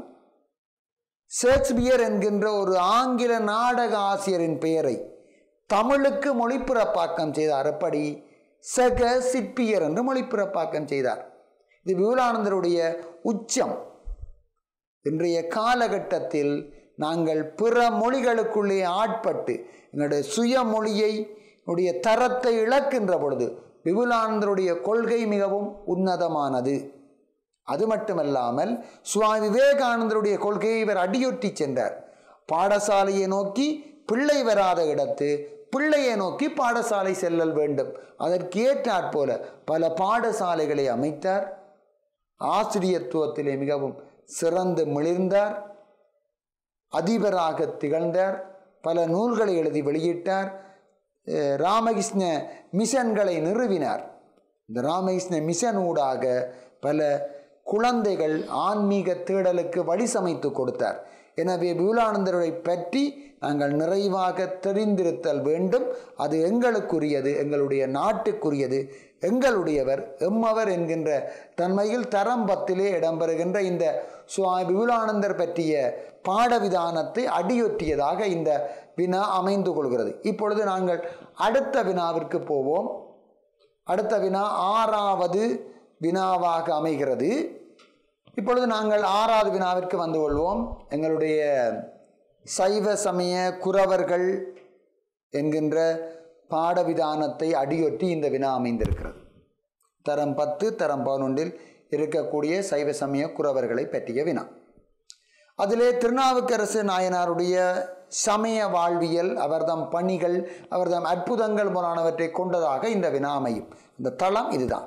ஷேக்ஸ்பியர் என்கின்ற ஒரு ஆங்கில நாடக ஆசிரியரின் பெயரை தமிழுக்கு மொழிப்பிறப்பாக்கம் செய்தார். எப்படி? ஷேக்ஸ்பியர் என்று மொழிப்பிறப்பாக்கம் செய்தார். இது விபுலானந்தருடைய உச்சம். இன்றைய காலகட்டத்தில் நாங்கள் பிற மொழிகளுக்குள்ளே ஆட்பட்டு எங்களுடைய சுய மொழியை தரத்தை இழக்கின்ற பொழுது விபுலானந்தருடைய கொள்கை மிகவும் உன்னதமானது. அது மட்டுமல்லாமல் சுவாமி விவேகானந்தருடைய கொள்கையை இவர் அடியொற்றி சென்றார். பாடசாலையை நோக்கி பிள்ளை வராத இடத்து பிள்ளையை நோக்கி பாடசாலை செல்லல் வேண்டும். அதற்கு ஏற்றாற்போல பல பாடசாலைகளை அமைத்தார். ஆசிரியத்துவத்திலே மிகவும் சிறந்து மிளிர்ந்தார். அதிபராக திகழ்ந்தார். பல நூல்களை எழுதி வெளியிட்டார். ராமகிருஷ்ண மிஷன்களை நிறுவினார். இந்த ராமகிருஷ்ண மிஷன் ஊடாக பல குழந்தைகள் ஆன்மீக தேடலுக்கு வழி சமைத்து கொடுத்தார். எனவே விபுலானந்தரை பற்றி நாங்கள் நிறைவாக தெரிந்திருத்தல் வேண்டும். அது எங்களுக்குரியது, எங்களுடைய நாட்டுக்குரியது, எங்களுடையவர், எம்மவர் என்கின்ற தன்மையில் தரம் 10 இடம்பெறுகின்ற இந்த சுவாமி விபுலானந்தர் பற்றிய பாடவிதானத்தை அடியொற்றியதாக இந்த வினா அமைந்து கொள்கிறது. இப்பொழுது நாங்கள் அடுத்த வினாவிற்கு போவோம். அடுத்த வினா 6வது வினாவாக அமைகிறது. இப்பொழுது நாங்கள் 6வது வினாவிற்கு வந்து கொள்வோம். எங்களுடைய சைவ சமய குரவர்கள் என்கின்ற பாடவிதானத்தை அடியொற்றி இந்த வினா அமைந்திருக்கிறது. தரம் 10 தரம் 11 இருக்கக்கூடிய சைவ சமய குரவர்களை பற்றிய வினா. அதிலே திருநாவுக்கரசு நாயனாருடைய சமய வாழ்வியல், அவர்தம் பணிகள், அவர்தம் அற்புதங்கள் முதலானவற்றை கொண்டதாக இந்த வினா அமையும். இந்த தளம் இதுதான்.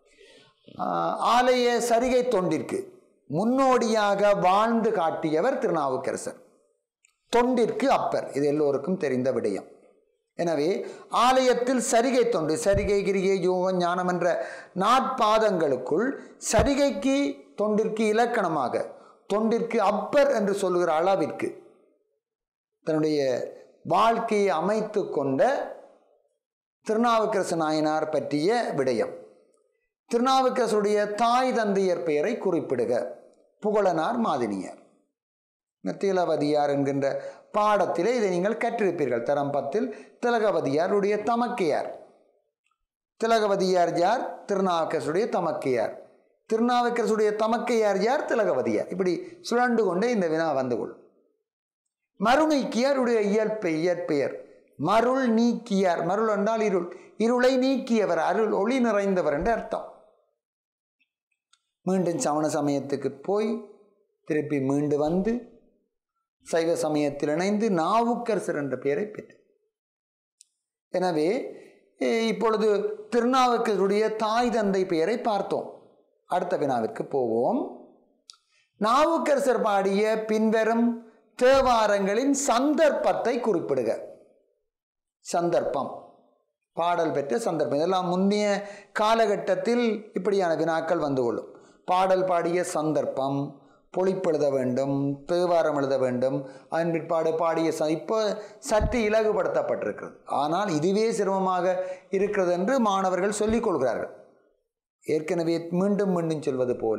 ஆலய சரிகை தொண்டிற்கு முன்னோடியாக வாழ்ந்து காட்டியவர் திருநாவுக்கரசர். தொண்டிற்கு அப்பர், இது எல்லோருக்கும் தெரிந்த விடயம். எனவே ஆலயத்தில் சரிகை தொண்டு, சரிகை கிரிகை யோகம் ஞானம் என்ற நாற்பாதங்களுக்குள் சரிகைக்கு தொண்டிற்கு இலக்கணமாக தொண்டிற்கு அப்பர் என்று சொல்லுகிற அளவிற்கு தன்னுடைய வாழ்க்கையை அமைத்து கொண்ட திருநாவுக்கரசு நாயனார் பற்றிய விடயம். திருநாவுக்கரசுடைய தாய் தந்தையர் பெயரை குறிப்பிடுக. புகழனார் மாதினியார். திலகவதியார் என்கின்ற பாடத்திலே இதை நீங்கள் கற்றிருப்பீர்கள். தரம் 10 திலகவதியாருடைய தமக்கையார். திலகவதியார் யார்? திருநாவுக்கரசுடைய தமக்கையார். திருநாவுக்கரசுடைய தமக்கையார் யார்? திலகவதியார். இப்படி சுழண்டு கொண்டே இந்த வினா வந்து கொள்ளும். மருநீக்கியாருடைய இயற்பெயர் மருள் நீக்கியார். மருள் என்றால் இருள், இருளை நீக்கியவர், அருள் ஒளி நிறைந்தவர் என்று அர்த்தம். மீண்டும் சமண சமயத்துக்கு போய் திருப்பி மீண்டு வந்து சைவ சமயத்தில் இணைந்து நாவுக்கரசர் என்ற பெயரை பெற்று. எனவே இப்பொழுது திருநாவுக்கரசுடைய தாய் தந்தை பெயரை பார்த்தோம். அடுத்த வினாவிற்கு போவோம். நாவுக்கரசர் பாடிய பின்வரும் தேவாரங்களின் சந்தர்ப்பத்தை குறிப்பிடுக. சந்தர்ப்பம், பாடல் பெற்ற சந்தர்ப்பம், இதெல்லாம் முன்னைய காலகட்டத்தில் இப்படியான வினாக்கள் வந்து கொள்ளும். பாடல் பாடிய சந்தர்ப்பம், பொழிப்பெழுத வேண்டும், தேவாரம் எழுத வேண்டும், அதன் பிற்பாடு பாடிய இப்போ சற்று இலகுபடுத்தப்பட்டிருக்கிறது. ஆனால் இதுவே சிரமமாக இருக்கிறது என்று மாணவர்கள் சொல்லிக் கொள்கிறார்கள். ஏற்கனவே மீண்டும் மீண்டும் சொல்வது போல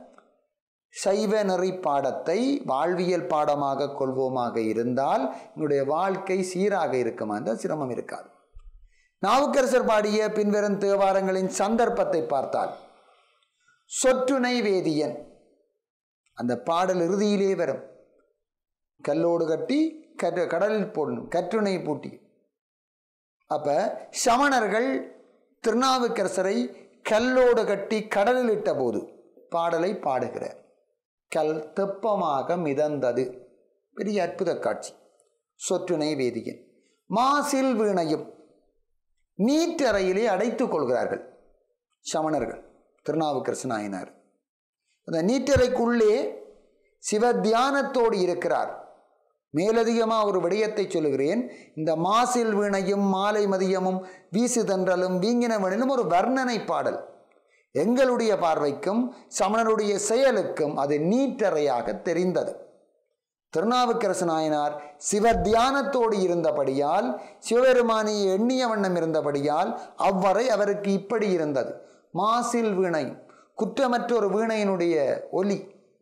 சைவ நெறி பாடத்தை வாழ்வியல் பாடமாக கொள்வோமாக இருந்தால் என்னுடைய வாழ்க்கை சீராக இருக்குமா என்றால் சிரமம் இருக்காது. நாவுக்கரசர் பாடிய பின்வரும் தேவாரங்களின் சந்தர்ப்பத்தை பார்த்தால், சொற்றுணை வேதியன் அந்த பாடல் இறுதியிலே வரும். கல்லோடு கட்டி கடலில் போடணும், கற்றுணை பூட்டி. அப்ப சமணர்கள் திருநாவுக்கரசரை கல்லோடு கட்டி கடலில் இட்ட போது பாடலை பாடுகிறார். கல் தெப்பமாக மிதந்தது, பெரிய அற்புத காட்சி. சொற்றுணை வேதியன். மாசில் வீணையும் நீற்றறையிலே அடைத்துக் கொள்கிறார்கள் சமணர்கள். திருநாவுக்கரசு நாயனார் அந்த நீற்றறைக்குள்ளே சிவ தியானத்தோடு இருக்கிறார். மேலதிகமாக ஒரு விடயத்தை சொல்லுகிறேன். இந்த மாசில் வீணையும் மாலை மதியமும் வீசு தென்றலும் வீங்கினவனிலும் ஒரு வர்ணனை பாடல். எங்களுடைய பார்வைக்கும் சமணருடைய செயலுக்கும் அது நீட்டறையாக தெரிந்தது. திருநாவுக்கரசு நாயனார் சிவ தியானத்தோடு இருந்தபடியால், சிவபெருமானியை எண்ணிய வண்ணம் இருந்தபடியால் அவ்வரை அவருக்கு இப்படி இருந்தது. மாசில் வீணை, குற்றமற்ற ஒரு வீணையினுடைய ஒலி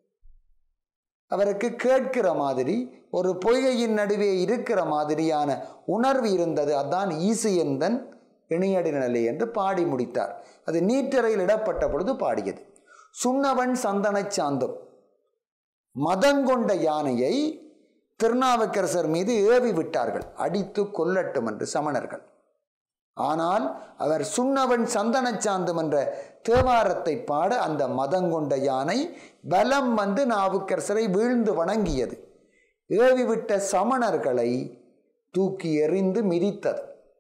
அவருக்கு கேட்கிற மாதிரி, ஒரு பொய்கையின் நடுவே இருக்கிற மாதிரியான உணர்வு இருந்தது. அதான் ஈசு எந்தன் இணையடி நிலை என்று பாடி முடித்தார். அது நீட்டறையில் இடப்பட்ட பொழுது பாடியது. சுண்ணவன் சந்தன சாந்தும் மதங்கொண்ட யானையை திருநாவுக்கரசர் மீது ஏவி விட்டார்கள், அடித்து கொல்லட்டும் என்று சமணர்கள். ஆனால் அவர் சுண்ணவன் சந்தன சாந்தும் என்ற தேவாரத்தை பாட அந்த மதங்கொண்ட யானை பலம் வந்து நாவுக்கரசரை வீழ்ந்து வணங்கியது. ஏவிவிட்ட சமணர்களை தூக்கி எறிந்து மிதித்தது.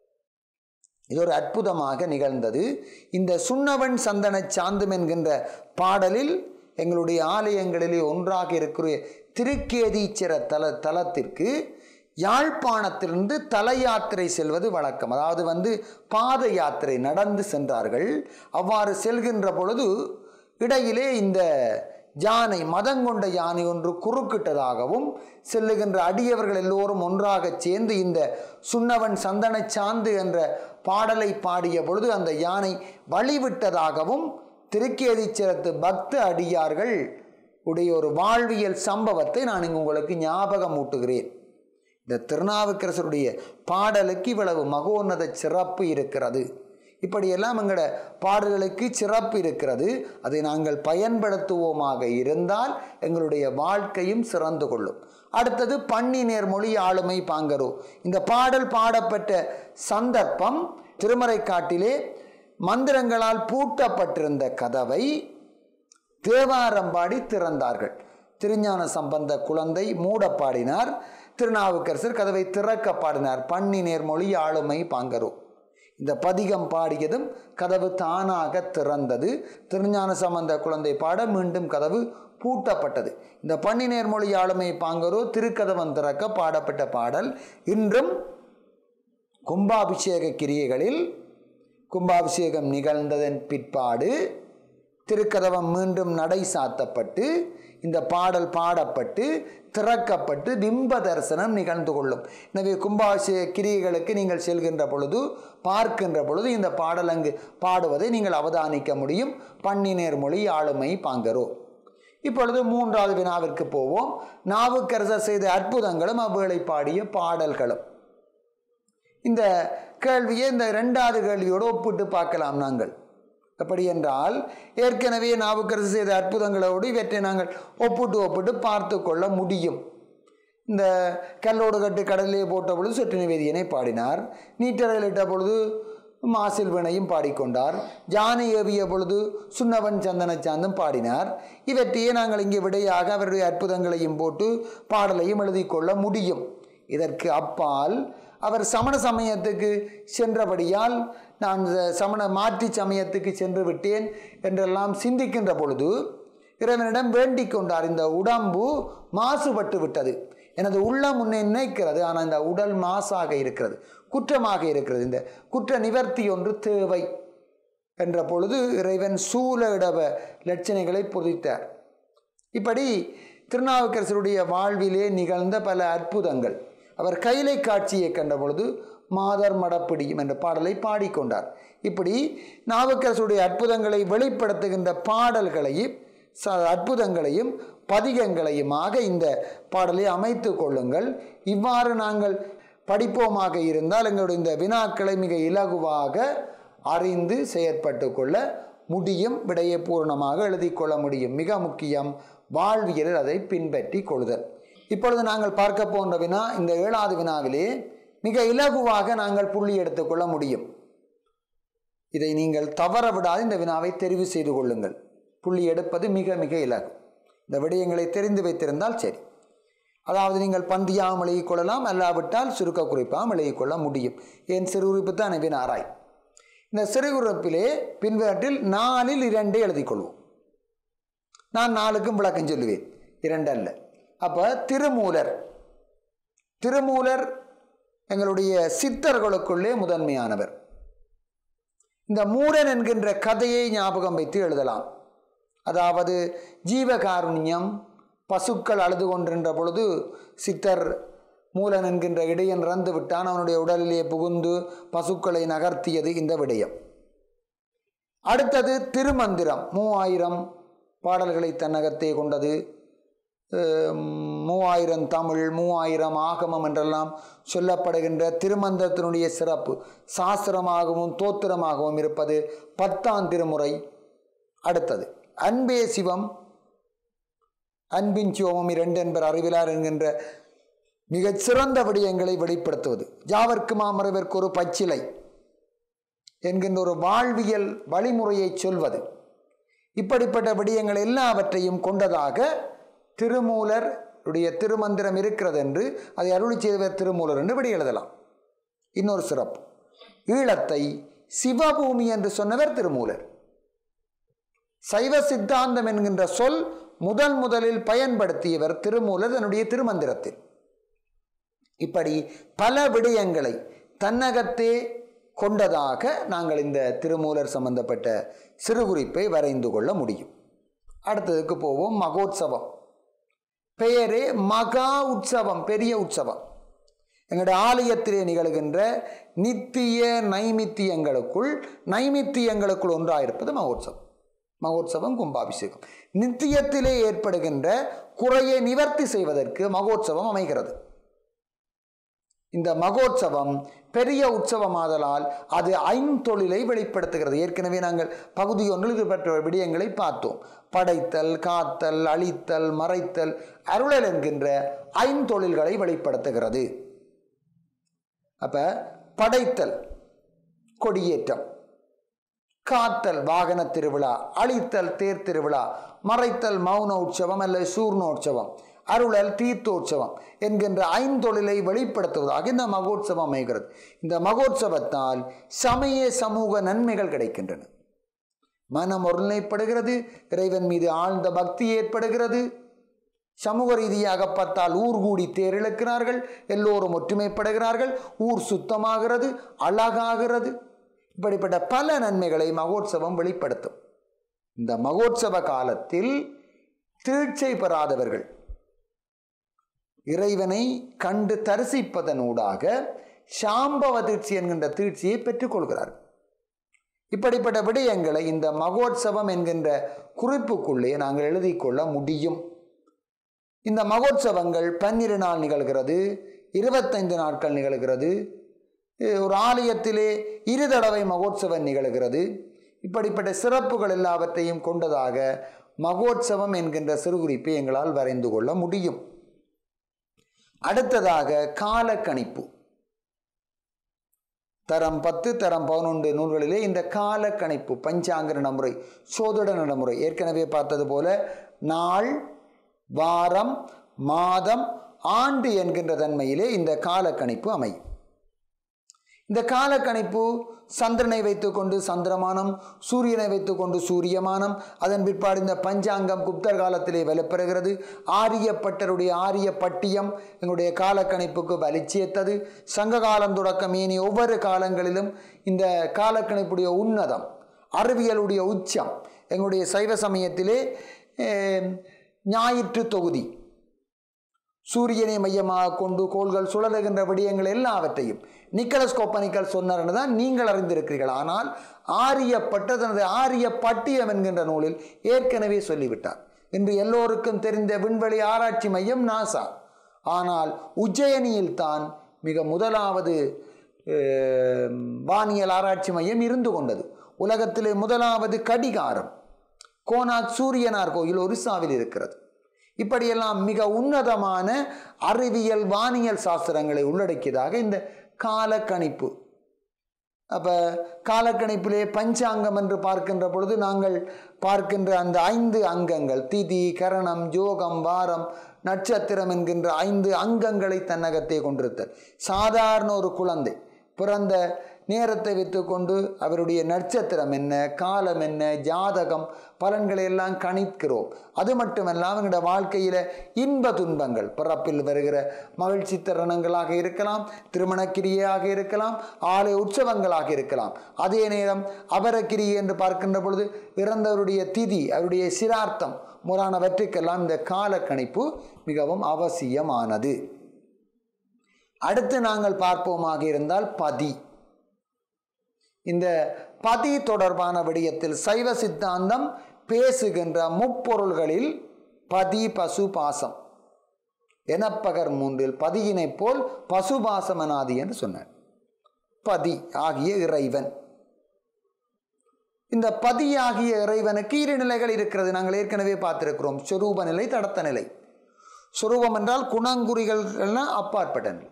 இது ஒரு அற்புதமாக நிகழ்ந்தது. இந்த சுண்ணவன் சந்தன சாந்தும் என்கின்ற பாடலில் எங்களுடைய ஆலயங்களிலே ஒன்றாக இருக்கிற திருக்கேதீச்சர தலத்திற்கு யாழ்ப்பாணத்திலிருந்து தல யாத்திரை செல்வது வழக்கம். அதாவது பாத யாத்திரை நடந்து சென்றார்கள். அவ்வாறு செல்கின்ற பொழுது இடையிலே இந்த யானை, மதங்கொண்ட யானை ஒன்று குறுக்கிட்டதாகவும், செல்லுகின்ற அடியவர்கள் எல்லோரும் ஒன்றாக சேர்ந்து இந்த சுண்ணவன் சந்தன சாந்து என்ற பாடலை பாடிய பொழுது அந்த யானை வழிவிட்டதாகவும் திருக்கேதீச்சரத்து பக்த அடியார்கள் உடைய ஒரு வாழ்வியல் சம்பவத்தை நான் இங்கு உங்களுக்கு ஞாபகம் ஊட்டுகிறேன். இந்த திருநாவுக்கரசருடைய பாடலுக்கு இவ்வளவு மகோன்னத சிறப்பு இருக்கிறது. இப்படியெல்லாம் எங்களோட பாடல்களுக்கு சிறப்பு இருக்கிறது. அதை நாங்கள் பயன்படுத்துவோமாக இருந்தால் எங்களுடைய வாழ்க்கையும் சிறந்து கொள்ளும். அடுத்தது பண்ணி நேர்மொழி ஆளுமை பாங்கரோ. இந்த பாடல் பாடப்பட்ட சந்தர்ப்பம் திருமறைக்காட்டிலே மந்திரங்களால் பூட்டப்பட்டிருந்த கதவை தேவாரம் பாடி திறந்தார்கள். திருஞான சம்பந்த குழந்தை மூட பாடினார், திருநாவுக்கரசர் கதவை திறக்க பாடினார். பண்ணி நேர்மொழி ஆளுமை பாங்கரோ. இந்த பதிகம் பாடியதும் கதவு தானாக திறந்தது. திருஞான சம்பந்த குழந்தை பாட மீண்டும் கதவு பூட்டப்பட்டது. இந்த பண்ணி நேர்மொழி ஆளுமை பாங்கரோ திருக்கதவம் திறக்க பாடப்பட்ட பாடல் இன்றும் கும்பாபிஷேக கிரியைகளில், கும்பாபிஷேகம் நிகழ்ந்ததன் பிற்பாடு திருக்கதவம் மீண்டும் நடை சாத்தப்பட்டு இந்த பாடல் பாடப்பட்டு திறக்கப்பட்டு பிம்ப தரிசனம் நிகழ்ந்து கொள்ளும். எனவே கும்பாபிஷேக கிரியைகளுக்கு நீங்கள் செல்கின்ற பொழுது, பார்க்கின்ற பொழுது இந்த பாடல் அங்கு பாடுவதை நீங்கள் அவதானிக்க முடியும். பண்ணி நேர்மொழி ஆளுமை பாங்கரோ. இப்பொழுது மூன்றாவது வினாவிற்கு போவோம். நாவுக்கரசர் செய்த அற்புதங்களும் அவ்வேளை பாடிய பாடல்களும். இந்த கேள்வியை இந்த இரண்டாவது கேள்வியோடு ஒப்பிட்டு பார்க்கலாம் நாங்கள். அப்படி என்றால் ஏற்கனவே நாவுக்கரசர் செய்த அற்புதங்களோடு இவற்றை நாங்கள் ஒப்பிட்டு பார்த்து கொள்ள முடியும். இந்த கல்லோடு கட்டு கடலிலே போட்ட பொழுது சொட்டு நிவேதியனை பாடினார். நீட்டறையில் இட்ட பொழுது மாசில் வீணையும் பாடிக்கொண்டார். யானை ஏவிய பொழுது சுண்ணவன் சந்தன சாந்தும் பாடினார். இவற்றையே நாங்கள் இங்கே விடையாக அவருடைய அற்புதங்களையும் போட்டு பாடலையும் எழுதி கொள்ள முடியும். இதற்கு அப்பால் அவர் சமண சமயத்துக்கு சென்றபடியால் நான் சமண மாற்றி சமயத்துக்கு சென்று விட்டேன் என்றெல்லாம் சிந்திக்கின்ற பொழுது இறைவனிடம் வேண்டிக் கொண்டார். இந்த உடம்பு மாசுபட்டு விட்டது, எனது உள்ளம் உன்னை நினைக்கிறது, ஆனால் இந்த உடல் மாசாக இருக்கிறது, குற்றமாக இருக்கிறது, இந்த குற்ற நிவர்த்தி ஒன்று தேவை என்ற பொழுது இறைவன் சூல இடவ லட்சணைகளை பொதித்தார். இப்படி திருநாவுக்கரசருடைய வாழ்விலே நிகழ்ந்த பல அற்புதங்கள். அவர் கைலை காட்சியை கண்ட பொழுது மாதர் மடப்பிடியும் என்ற பாடலை பாடிக்கொண்டார். இப்படி நாவுக்கரசருடைய அற்புதங்களை வெளிப்படுத்துகின்ற பாடல்களையும் அற்புதங்களையும் பதிகங்களையுமாக இந்த பாடலை அமைத்து கொள்ளுங்கள். இவ்வாறு நாங்கள் படிப்போமாக இருந்தால் எங்களுடைய இந்த வினாக்களை மிக இலகுவாக அறிந்து செயற்பட்டு கொள்ள முடியும். விடையை பூர்ணமாக எழுதி கொள்ள முடியும். மிக முக்கியம், வாழ்வியலில் அதை பின்பற்றி கொள்ளுதல். இப்பொழுது நாங்கள் பார்க்க போன்ற வினா இந்த 7வது வினாவிலே மிக இலகுவாக நாங்கள் புள்ளி எடுத்துக்கொள்ள முடியும். இதை நீங்கள் தவற விடாது இந்த வினாவை தெரிவு செய்து கொள்ளுங்கள். புள்ளி எடுப்பது மிக மிக இலகு. இந்த விடயங்களை தெரிந்து வைத்திருந்தால் சரி. அதாவது நீங்கள் பந்தியாகவும் எழுதிக் கொள்ளலாம், அல்லாவிட்டால் சுருக்க குறிப்பாகவும் எழுதிக் கொள்ள முடியும். ஏன் சிறு குறிப்பு தான் வினாராய். இந்த சிறு குறிப்பிலே பின்வற்றில் 4இல் 2 எழுதிக் கொள்வோம். நான் 4க்கும் விளக்கம் சொல்லுவேன். 2 அல்ல. அப்போ திருமூலர் எங்களுடைய சித்தர்களுக்குள்ளே முதன்மையானவர். இந்த மூலன் என்கின்ற கதையை ஞாபகம் வைத்து எழுதலாம். அதாவது ஜீவகாருண்யம், பசுக்கள் அழுது கொண்டிருந்த பொழுது சித்தர் மூலன் என்கின்ற இடையன் இறந்து விட்டான், அவனுடைய உடலிலே புகுந்து பசுக்களை நகர்த்தியது இந்த விடயம். அடுத்தது திருமந்திரம், 3000 பாடல்களை தன்னகத்தே கொண்டது. 3000 தமிழ், 3000 ஆகமம் என்றெல்லாம் சொல்லப்படுகின்ற திருமந்திரத்தினுடைய சிறப்பு சாஸ்திரமாகவும் தோத்திரமாகவும் இருப்பது 10ஆம் திருமுறை. அடுத்தது அன்பே சிவம், அன்பின் சிவமும் 2 என்பர் அறிவிலார் என்கின்ற மிகச் சிறந்த விடயங்களை வெளிப்படுத்துவது. ஜாவர்க்கு மாமரவிற்கு ஒரு பச்சிலை என்கின்ற ஒரு வாழ்வியல் வழிமுறையை சொல்வது. இப்படிப்பட்ட விடயங்கள் எல்லாவற்றையும் கொண்டதாக திருமூலருடைய திருமந்திரம் இருக்கிறது என்று அதை அருளி செய்தவர் திருமூலர் என்று விடை எழுதலாம். இன்னொரு சிறப்பு, ஈழத்தை சிவபூமி என்று சொன்னவர் திருமூலர். சைவ சித்தாந்தம் என்கின்ற சொல் முதலில் பயன்படுத்தியவர் திருமூலர் தன்னுடைய திருமந்திரத்தில். இப்படி பல விடயங்களை தன்னகத்தே கொண்டதாக நாங்கள் இந்த திருமூலர் சம்பந்தப்பட்ட சிறுகுறிப்பை வரைந்து கொள்ள முடியும். அடுத்ததுக்கு போவோம். மகோத்சவம். பெயரே மகா உற்சவம், பெரிய உற்சவம். எங்களுடைய ஆலயத்திலே நிகழ்கின்ற நித்திய நைமித்தியங்களுக்குள் ஒன்றாயிருப்பது மகோத்சவம். மகோத்சவம், கும்பாபிஷேகம். நித்தியத்திலே ஏற்படுகின்ற குறையை நிவர்த்தி செய்வதற்கு மகோத்சவம் அமைகிறது. இந்த மகோத்சவம் பெரிய உற்சவமாதலால் அது ஐந்தொழிலை வெளிப்படுத்துகிறது. ஏற்கனவே நாங்கள் பகுதி 1 இது பற்றிய விடயங்களை பார்த்தோம். படைத்தல், காத்தல், அழித்தல், மறைத்தல், அருளல் என்கின்ற ஐந்தொழில்களை வெளிப்படுத்துகிறது. அப்ப படைத்தல் கொடியேற்றம், காத்தல் வாகன திருவிழா, அழித்தல் தேர் திருவிழா, மறைத்தல் மௌன உற்சவம் அல்லது சூர்ணோற்சவம், அருளல் தீர்த்தோற்சவம் என்கின்ற ஐந்தொழிலை வெளிப்படுத்துவதாக இந்த மகோத்சவம் அமைகிறது. இந்த மகோத்சவத்தால் சமய சமூக நன்மைகள் கிடைக்கின்றன. மனம் ஒருநிலைப்படுகிறது, இறைவன் மீது ஆழ்ந்த பக்தி ஏற்படுகிறது. சமூக ரீதியாக பார்த்தால் ஊர் கூடி தேர் இழுக்கிறார்கள், எல்லோரும் ஒற்றுமைப்படுகிறார்கள், ஊர் சுத்தமாகிறது, அழகாகிறது. இப்படிப்பட்ட பல நன்மைகளை மகோத்சவம் வெளிப்படுத்தும். இந்த மகோத்சவ காலத்தில் தீட்சை பெறாதவர்கள் இறைவனை கண்டு தரிசிப்பதனூடாக சாம்பவ தீட்சி என்கின்ற தீட்சியை பெற்றுக்கொள்கிறார்கள். இப்படிப்பட்ட விடயங்களை இந்த மகோத்சவம் என்கின்ற குறிப்புக்குள்ளே நாங்கள் எழுதி கொள்ள முடியும். இந்த மகோத்சவங்கள் 12 நாள் நிகழ்கிறது, 25 நாட்கள் நிகழ்கிறது. ஒரு ஆலயத்திலே 2 தடவை மகோத்சவம் நிகழ்கிறது. இப்படிப்பட்ட சிறப்புகள் எல்லாவற்றையும் கொண்டதாக மகோத்சவம் என்கின்ற சிறுகுறிப்பை எங்களால் வரைந்து கொள்ள முடியும். அடுத்ததாக காலக்கணிப்பு. தரம் 10, தரம் 11 நூல்களிலே இந்த காலக்கணிப்பு, பஞ்சாங்க நடைமுறை, சோதிட நடைமுறை, ஏற்கனவே பார்த்தது போல நாள், வாரம், மாதம், ஆண்டு என்கின்ற தன்மையிலே இந்த காலக்கணிப்பு அமையும். இந்த காலக்கணிப்பு சந்திரனை வைத்துக்கொண்டு சந்திரமானம், சூரியனை வைத்துக்கொண்டு சூரியமானம், அதன் பிற்பாடு இந்த பஞ்சாங்கம் குப்தர் காலத்திலே வலுப்பெறுகிறது. ஆரியப்பட்டருடைய ஆரிய பட்டியம் எங்களுடைய காலக்கணிப்புக்கு வலிச்சேர்த்தது. சங்க காலம் தொடக்கம் ஏனி ஒவ்வொரு காலங்களிலும் இந்த காலக்கணிப்புடைய உன்னதம், அறிவியலுடைய உச்சம். எங்களுடைய சைவ சமயத்திலே ஞாயிற்று தொகுதி, சூரியனை மையமாக கொண்டு கோள்கள் சுழலுகின்ற விடயங்கள் எல்லாவற்றையும் நிக்கலஸ் கோப்பனிக்கல் சொன்னார் என்றுதான் நீங்கள் அறிந்திருக்கிறீர்கள். ஆனால் ஆரியப்பட்ட தனது ஆரிய பட்டியம் என்கின்ற நூலில் ஏற்கனவே சொல்லிவிட்டார். இன்று எல்லோருக்கும் தெரிந்த விண்வெளி ஆராய்ச்சி மையம் நாசா. ஆனால் உஜ்ஜயினியில் தான் மிக முதலாவது வானியல் ஆராய்ச்சி மையம் இருந்து கொண்டது. உலகத்திலே முதலாவது கடிகாரம் கோனாக் சூரியனார் கோயில் ஒரிசாவில் இருக்கிறது. இப்படியெல்லாம் மிக உன்னதமான அறிவியல் வானியல் சாஸ்திரங்களை உள்ளடக்கியதாக இந்த காலக்கணிப்பு. அப்போ காலக்கணிப்பிலே பஞ்சாங்கம் என்று பார்க்கின்ற பொழுது நாங்கள் பார்க்கின்ற அந்த 5 அங்கங்கள், திதி, கரணம், யோகம், வாரம், நட்சத்திரம் என்கின்ற 5 அங்கங்களை தன்னகத்தே கொண்டிருத்தல். சாதாரண ஒரு குழந்தை பிறந்த நேரத்தை வைத்துக்கொண்டு அவருடைய நட்சத்திரம் என்ன, காலம் என்ன, ஜாதகம் பலன்களை எல்லாம் கணிக்கிறோம். அது மட்டுமல்லாமல் எங்களுடைய வாழ்க்கையில் இன்ப துன்பங்கள், பிறப்பில் வருகிற மகிழ்ச்சி தருணங்களாக இருக்கலாம், திருமணக்கிரியாக இருக்கலாம், ஆலய உற்சவங்களாக இருக்கலாம். அதே நேரம் அபரக்கிரியை என்று பார்க்கின்ற பொழுது இறந்தவருடைய திதி, அவருடைய சிரார்த்தம் முறானவற்றுக்கெல்லாம் இந்த கால கணிப்பு மிகவும் அவசியமானது. அடுத்து நாங்கள் பார்ப்போமாக இருந்தால் பதி. இந்த பதி தொடர்பான விடயத்தில் சைவ சித்தாந்தம் பேசுகின்ற முப்பொருள்களில் பதி பசு பாசம் எனப்பகர் மூன்றில் பதியினை போல் பசுபாசம் அனாதி என்று சொன்னார். பதி ஆகிய இறைவன். இந்த பதியாகிய இறைவனுக்கு இரு நிலைகள் இருக்கிறது. நாங்கள் ஏற்கனவே பார்த்திருக்கிறோம். சொரூப நிலை, தடத்த நிலை. சொரூபம் என்றால் குணங்குறிகள் அப்பாற்பட்ட நிலை.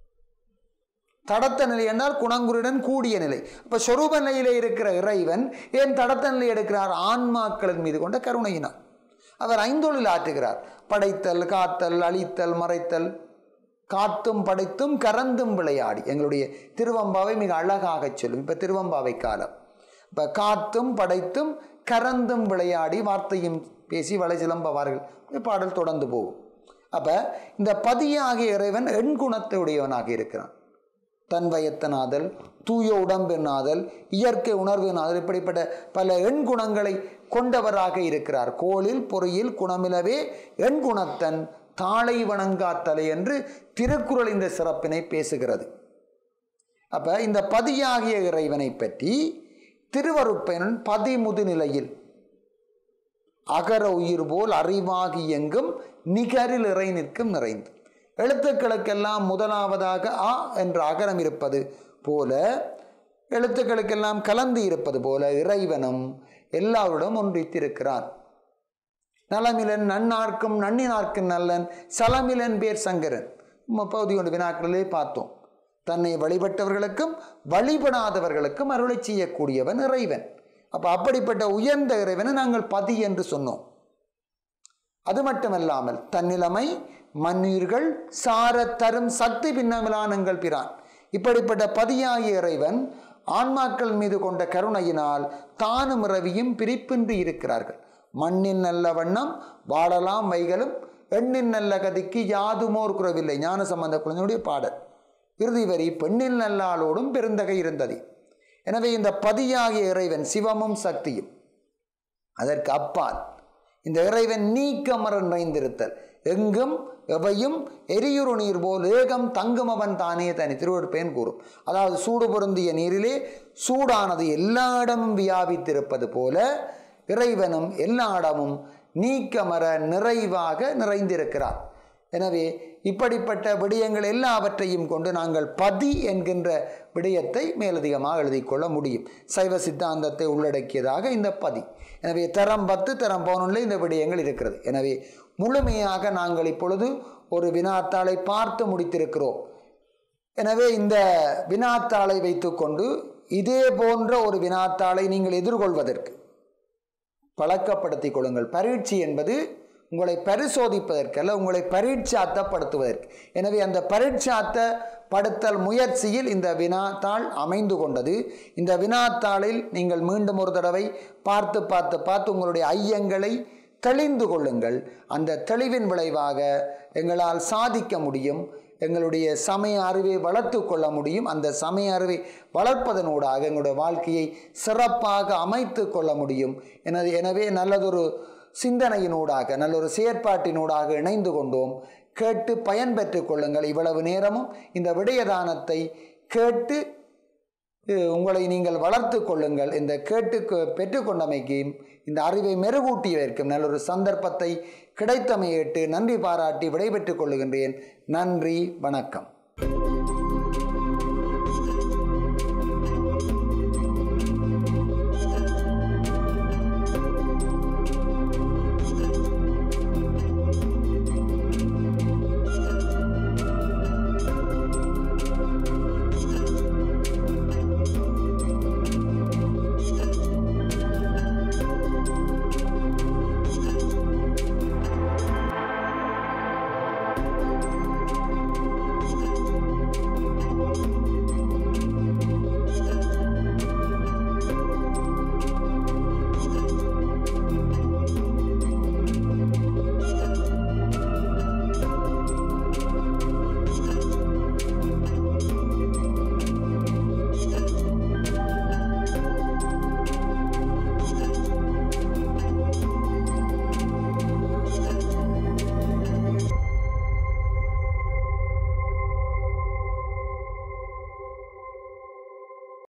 தடத்த நிலை என்றால் குணங்குறியுடன் கூடிய நிலை. அப்ப சொரூப நிலையிலே இருக்கிற இறைவன் ஏன் தடத்த நிலை எடுக்கிறார்? ஆன்மாக்களின் மீது கொண்ட கருணையினார். அவர் ஐந்தொழில் ஆற்றுகிறார். படைத்தல், காத்தல், அழித்தல், மறைத்தல், காத்தும் படைத்தும் கறந்தும் விளையாடி. எங்களுடைய திருவம்பாவை மிக அழகாக சொல்லும். இப்ப திருவம்பாவை காலம். இப்ப காத்தும் படைத்தும் கறந்தும் விளையாடி வார்த்தையும் பேசி வளை சிலம்பவார்கள் பாடல் தொடர்ந்து போகும். அப்ப இந்த பதியாகிய இறைவன் எண்குணத்தை உடையவனாக இருக்கிறான். தன்வயத்தனாதல், தூய உடம்பினாதல், இயற்கை உணர்வினாதல், இப்படிப்பட்ட பல எண்குணங்களை கொண்டவராக இருக்கிறார். கோளில் பொறியில் குணமிலவே எண்குணத்தன் தாளை வணங்காத்தலை என்று திருக்குறள் இந்த சிறப்பினை பேசுகிறது. அப்ப இந்த பதியாகிய இறைவனை பற்றி திருவருட்பயன் பதிமுது நிலையில் அகர உயிர் போல் அறிவாகி எங்கும் நிகரில் இறை நிற்கும் நிறைந்து, எழுத்துக்களுக்கெல்லாம் முதலாவதாக அ என்ற அகரம் இருப்பது போல, எழுத்துக்களுக்கெல்லாம் கலந்து இருப்பது போல இறைவனும் எல்லாருடன் ஒன்றித்திருக்கிறான். நலமிலன் நன்னார்க்கும் நன்னினார்க்கும் நல்லன் சலமிலன் பேர் சங்கரன். பகுதி ஒன்று வினாக்களிலே பார்த்தோம். தன்னை வழிபட்டவர்களுக்கும் வழிபடாதவர்களுக்கும் அருளை செய்யக்கூடியவன் இறைவன். அப்ப அப்படிப்பட்ட உயர்ந்த இறைவனை நாங்கள் பதி என்று சொன்னோம். அது மட்டுமல்லாமல் தன்னிலைமை மண்ணீர்கள் சார தரும் சக்தி பின்னமிலானங்கள் பிரான். இப்படிப்பட்ட பதியாகிய இறைவன் ஆன்மாக்கள் மீது கொண்ட கருணையினால் தானும் இரவியும் பிரிப்பின்றி இருக்கிறார்கள். மண்ணின் நல்ல வண்ணம் வாழலாம் வைகளும் எண்ணின் நல்ல கதிக்கு யாதுமோர் குறவில்லை. ஞான சம்பந்த குழந்தையுடைய பாடல் இறுதி வரி பெண்ணில் நல்லாளோடும் பெருந்தகை இருந்தது. எனவே இந்த பதியாகிய இறைவன் சிவமும் சக்தியும். அதற்கு அப்பால் இந்த இறைவன் நீக்கமர நிறைந்திருத்தல், எங்கும் எவையும் எரியுறு நீர் போல் ஏகம் தங்கும் அவன் தானே தனி. திருவருட்பயன் கூறும். அதாவது சூடு பொருந்திய நீரிலே சூடானது எல்லா இடமும் வியாபித்திருப்பது போல இறைவனும் எல்லா இடமும் நீக்கமர நிறைவாக நிறைந்திருக்கிறார். எனவே இப்படிப்பட்ட விடயங்கள் எல்லாவற்றையும் கொண்டு நாங்கள் பதி என்கின்ற விடயத்தை மேலதிகமாக எழுதிக்கொள்ள முடியும். சைவ சித்தாந்தத்தை உள்ளடக்கியதாக இந்த பதி. எனவே தரம் 10 தரம் 11 இந்த விடயங்கள் இருக்கிறது. எனவே முழுமையாக நாங்கள் இப்பொழுது ஒரு வினாத்தாளை பார்த்து முடித்திருக்கிறோம். எனவே இந்த வினாத்தாளை வைத்துக்கொண்டு இதே போன்ற ஒரு வினாத்தாளை நீங்கள் எதிர்கொள்வதற்கு பழக்கப்படுத்திக் கொள்ளுங்கள். பரீட்சை என்பது உங்களை பரிசோதிப்பதற்கல்ல, உங்களை பரீட்சாத்தப்படுத்துவதற்கு. எனவே அந்த பரீட்சாத்தப்படுத்தல் முயற்சியில் இந்த வினாத்தாள் அமைந்து கொண்டது. இந்த வினாத்தாளில் நீங்கள் மீண்டும் ஒரு தடவை பார்த்து உங்களுடைய ஐயங்களை தெளிந்து கொள்ளுங்கள். அந்த தெளிவின் விளைவாக எங்களால் சாதிக்க முடியும். எங்களுடைய சமய அறிவை வளர்த்து கொள்ள முடியும். அந்த சமய அறிவை வளர்ப்பதனூடாக எங்களுடைய வாழ்க்கையை சிறப்பாக அமைத்து கொள்ள முடியும். எனவே நல்லதொரு சிந்தனையினூடாக, நல்லொரு செயற்பாட்டினூடாக இணைந்து கொண்டோம். கேட்டு பயன்பெற்று கொள்ளுங்கள். இவ்வளவு நேரமும் இந்த விடயதானத்தை கேட்டு உங்களை நீங்கள் வளர்த்து கொள்ளுங்கள். இந்த கேட்டு பெற்றுக்கொண்டமைக்கும் இந்த அறிவை மெருகூட்டியதற்கும் நல்லொரு சந்தர்ப்பத்தை கிடைத்தமையிட்டு நன்றி பாராட்டி விடைபெற்றுக் கொள்ளுகின்றேன். நன்றி, வணக்கம்.